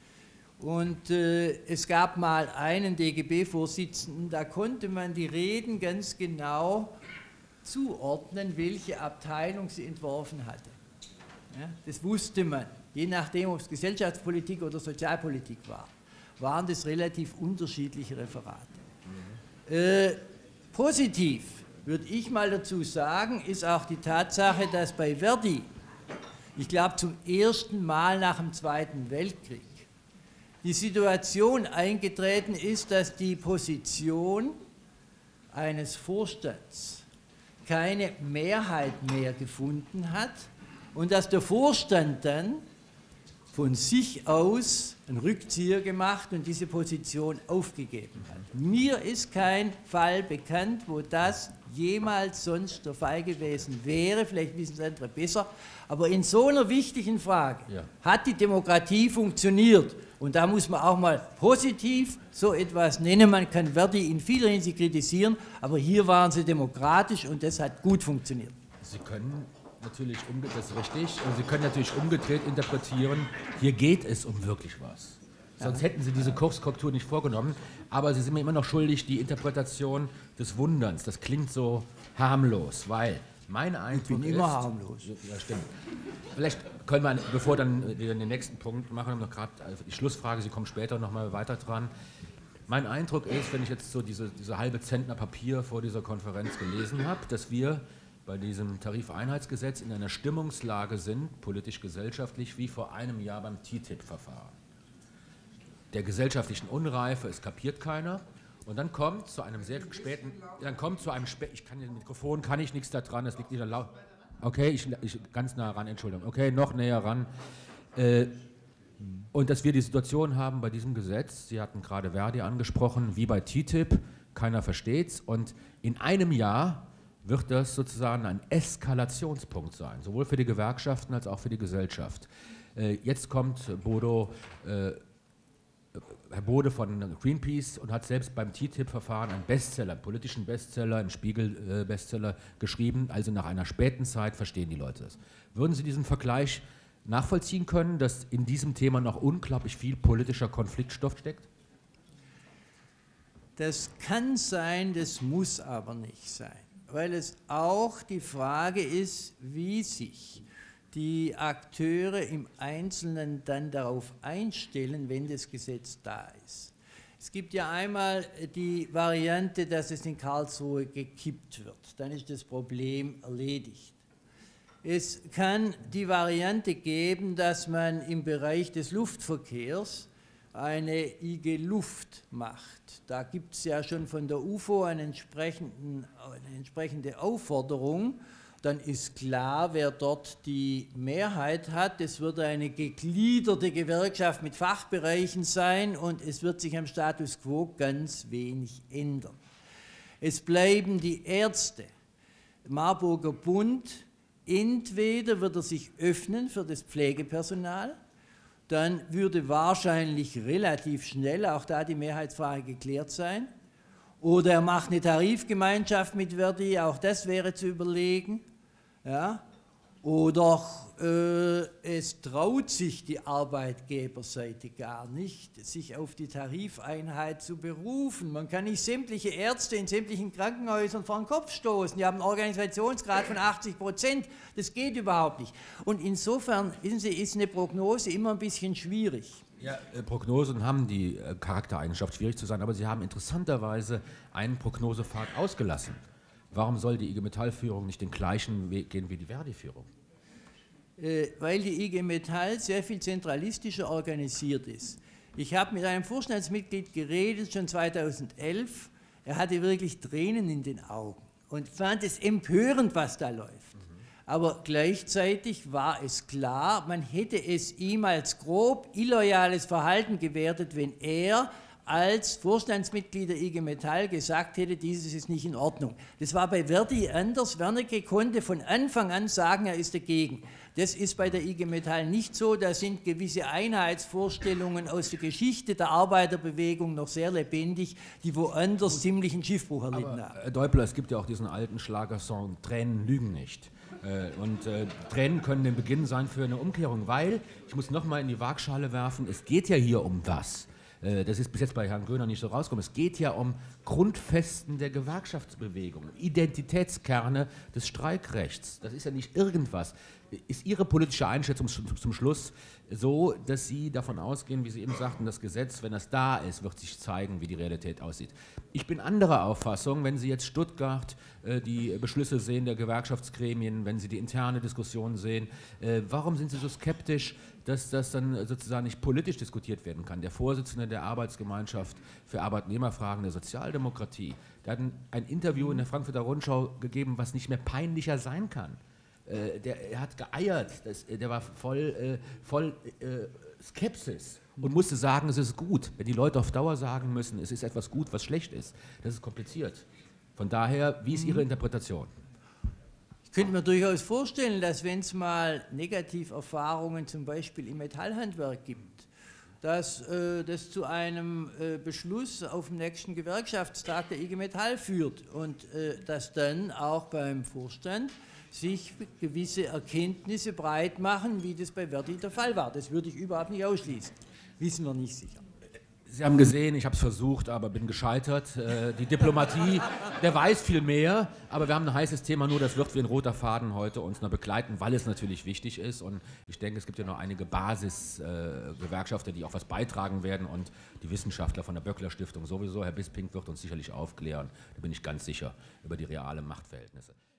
Und äh, es gab mal einen D G B-Vorsitzenden, da konnte man die Reden ganz genau zuordnen, welche Abteilung sie entworfen hatte. Ja, das wusste man, je nachdem, ob es Gesellschaftspolitik oder Sozialpolitik war, waren das relativ unterschiedliche Referate. Mhm. Äh, positiv, würde ich mal dazu sagen, ist auch die Tatsache, dass bei Verdi, ich glaube zum ersten Mal nach dem Zweiten Weltkrieg, die Situation eingetreten ist, dass die Position eines Vorstands keine Mehrheit mehr gefunden hat und dass der Vorstand dann von sich aus einen Rückzieher gemacht und diese Position aufgegeben hat. Mir ist kein Fall bekannt, wo das jemals sonst der Fall gewesen wäre, vielleicht wissen es andere besser, aber in so einer wichtigen Frage ja. hat die Demokratie funktioniert. Und da muss man auch mal positiv so etwas nennen. Man kann Verdi in vieler Hinsicht kritisieren, aber hier waren sie demokratisch und das hat gut funktioniert. Sie können natürlich, das ist richtig, und Sie können natürlich umgedreht interpretieren, hier geht es um wirklich was. Sonst ja. hätten Sie diese Kurskorrektur nicht vorgenommen, aber Sie sind mir immer noch schuldig, die Interpretation des Wunderns. Das klingt so harmlos, weil mein Eindruck ich bin ist, immer harmlos. Ja, stimmt. Vielleicht können wir, bevor dann wir den nächsten Punkt machen, noch gerade die Schlussfrage, Sie kommen später noch mal weiter dran. Mein Eindruck ist, wenn ich jetzt so diese, diese halbe Zentner Papier vor dieser Konferenz gelesen habe, dass wir bei diesem Tarifeinheitsgesetz in einer Stimmungslage sind, politisch-gesellschaftlich, wie vor einem Jahr beim T T I P-Verfahren. Der gesellschaftlichen Unreife, es kapiert keiner. Und dann kommt zu einem sehr späten, dann kommt zu einem späten, ich kann den Mikrofon, kann ich nichts da dran, das liegt nicht laut. Okay, ich, ich ganz nah ran, Entschuldigung. Okay, noch näher ran. Äh, und dass wir die Situation haben bei diesem Gesetz, Sie hatten gerade Verdi angesprochen, wie bei T T I P, keiner versteht's. Und in einem Jahr wird das sozusagen ein Eskalationspunkt sein, sowohl für die Gewerkschaften als auch für die Gesellschaft. Äh, jetzt kommt Bodo, äh, Herr Bode von Greenpeace und hat selbst beim T T I P-Verfahren einen Bestseller, einen politischen Bestseller, einen Spiegel-Bestseller äh, geschrieben. Also nach einer späten Zeit verstehen die Leute das. Würden Sie diesen Vergleich nachvollziehen können, dass in diesem Thema noch unglaublich viel politischer Konfliktstoff steckt? Das kann sein, das muss aber nicht sein, weil es auch die Frage ist, wie sich die Akteure im Einzelnen dann darauf einstellen, wenn das Gesetz da ist. Es gibt ja einmal die Variante, dass es in Karlsruhe gekippt wird. Dann ist das Problem erledigt. Es kann die Variante geben, dass man im Bereich des Luftverkehrs eine I G Luft macht. Da gibt es ja schon von der U F O eine, entsprechenden, eine entsprechende Aufforderung. Dann ist klar, wer dort die Mehrheit hat. Es wird eine gegliederte Gewerkschaft mit Fachbereichen sein und es wird sich am Status quo ganz wenig ändern. Es bleiben die Ärzte. Marburger Bund, entweder wird er sich öffnen für das Pflegepersonal, dann würde wahrscheinlich relativ schnell auch da die Mehrheitsfrage geklärt sein, oder er macht eine Tarifgemeinschaft mit Verdi, auch das wäre zu überlegen. Ja, oder äh, es traut sich die Arbeitgeberseite gar nicht, sich auf die Tarifeinheit zu berufen. Man kann nicht sämtliche Ärzte in sämtlichen Krankenhäusern vor den Kopf stoßen. Die haben einen Organisationsgrad von achtzig Prozent. Das geht überhaupt nicht. Und insofern, wissen Sie, ist eine Prognose immer ein bisschen schwierig. Ja, äh, Prognosen haben die äh, Charaktereigenschaft, schwierig zu sein, aber sie haben interessanterweise einen Prognosepfad ausgelassen. Warum soll die I G Metall-Führung nicht den gleichen Weg gehen wie die Verdi-Führung? Äh, weil die I G Metall sehr viel zentralistischer organisiert ist. Ich habe mit einem Vorstandsmitglied geredet, schon zweitausendelf. Er hatte wirklich Tränen in den Augen und fand es empörend, was da läuft. Mhm. Aber gleichzeitig war es klar, man hätte es ihm als grob illoyales Verhalten gewertet, wenn er als Vorstandsmitglied der I G Metall gesagt hätte, dieses ist nicht in Ordnung. Das war bei Verdi anders. Wernicke konnte von Anfang an sagen, er ist dagegen. Das ist bei der I G Metall nicht so. Da sind gewisse Einheitsvorstellungen aus der Geschichte der Arbeiterbewegung noch sehr lebendig, die woanders ziemlich einen Schiffbruch erlitten Aber, haben. Herr Däubler, es gibt ja auch diesen alten Schlagersong, Tränen lügen nicht. Und äh, Tränen können der Beginn sein für eine Umkehrung, weil, ich muss nochmal in die Waagschale werfen, es geht ja hier um was. Das ist bis jetzt bei Herrn Göhner nicht so rausgekommen. Es geht ja um Grundfesten der Gewerkschaftsbewegung, Identitätskerne des Streikrechts. Das ist ja nicht irgendwas. Ist Ihre politische Einschätzung zum Schluss so, dass Sie davon ausgehen, wie Sie eben sagten, das Gesetz, wenn das da ist, wird sich zeigen, wie die Realität aussieht? Ich bin anderer Auffassung, wenn Sie jetzt Stuttgart äh, die Beschlüsse sehen der Gewerkschaftsgremien, wenn Sie die interne Diskussion sehen, äh, warum sind Sie so skeptisch, dass das dann sozusagen nicht politisch diskutiert werden kann? Der Vorsitzende der Arbeitsgemeinschaft für Arbeitnehmerfragen der Sozialdemokratie, der hat ein, ein Interview in der Frankfurter Rundschau gegeben, was nicht mehr peinlicher sein kann. Äh, der er hat geeiert, das, der war voll, äh, voll äh, Skepsis und musste sagen, es ist gut. Wenn die Leute auf Dauer sagen müssen, es ist etwas gut, was schlecht ist, das ist kompliziert. Von daher, wie ist Ihre Interpretation? Ich könnte mir durchaus vorstellen, dass wenn es mal Negativerfahrungen zum Beispiel im Metallhandwerk gibt, dass äh, das zu einem äh, Beschluss auf dem nächsten Gewerkschaftstag der I G Metall führt und äh, dass dann auch beim Vorstand sich gewisse Erkenntnisse breit machen, wie das bei Verdi der Fall war. Das würde ich überhaupt nicht ausschließen. Wissen wir nicht sicher. Sie haben gesehen, ich habe es versucht, aber bin gescheitert. Äh, die Diplomatie, der weiß viel mehr, aber wir haben ein heißes Thema, nur das wird wie ein roter Faden heute uns noch begleiten, weil es natürlich wichtig ist. Und ich denke, es gibt ja noch einige Basisgewerkschafter, äh, die auch was beitragen werden und die Wissenschaftler von der Böckler Stiftung sowieso. Herr Bisping wird uns sicherlich aufklären, da bin ich ganz sicher, über die realen Machtverhältnisse.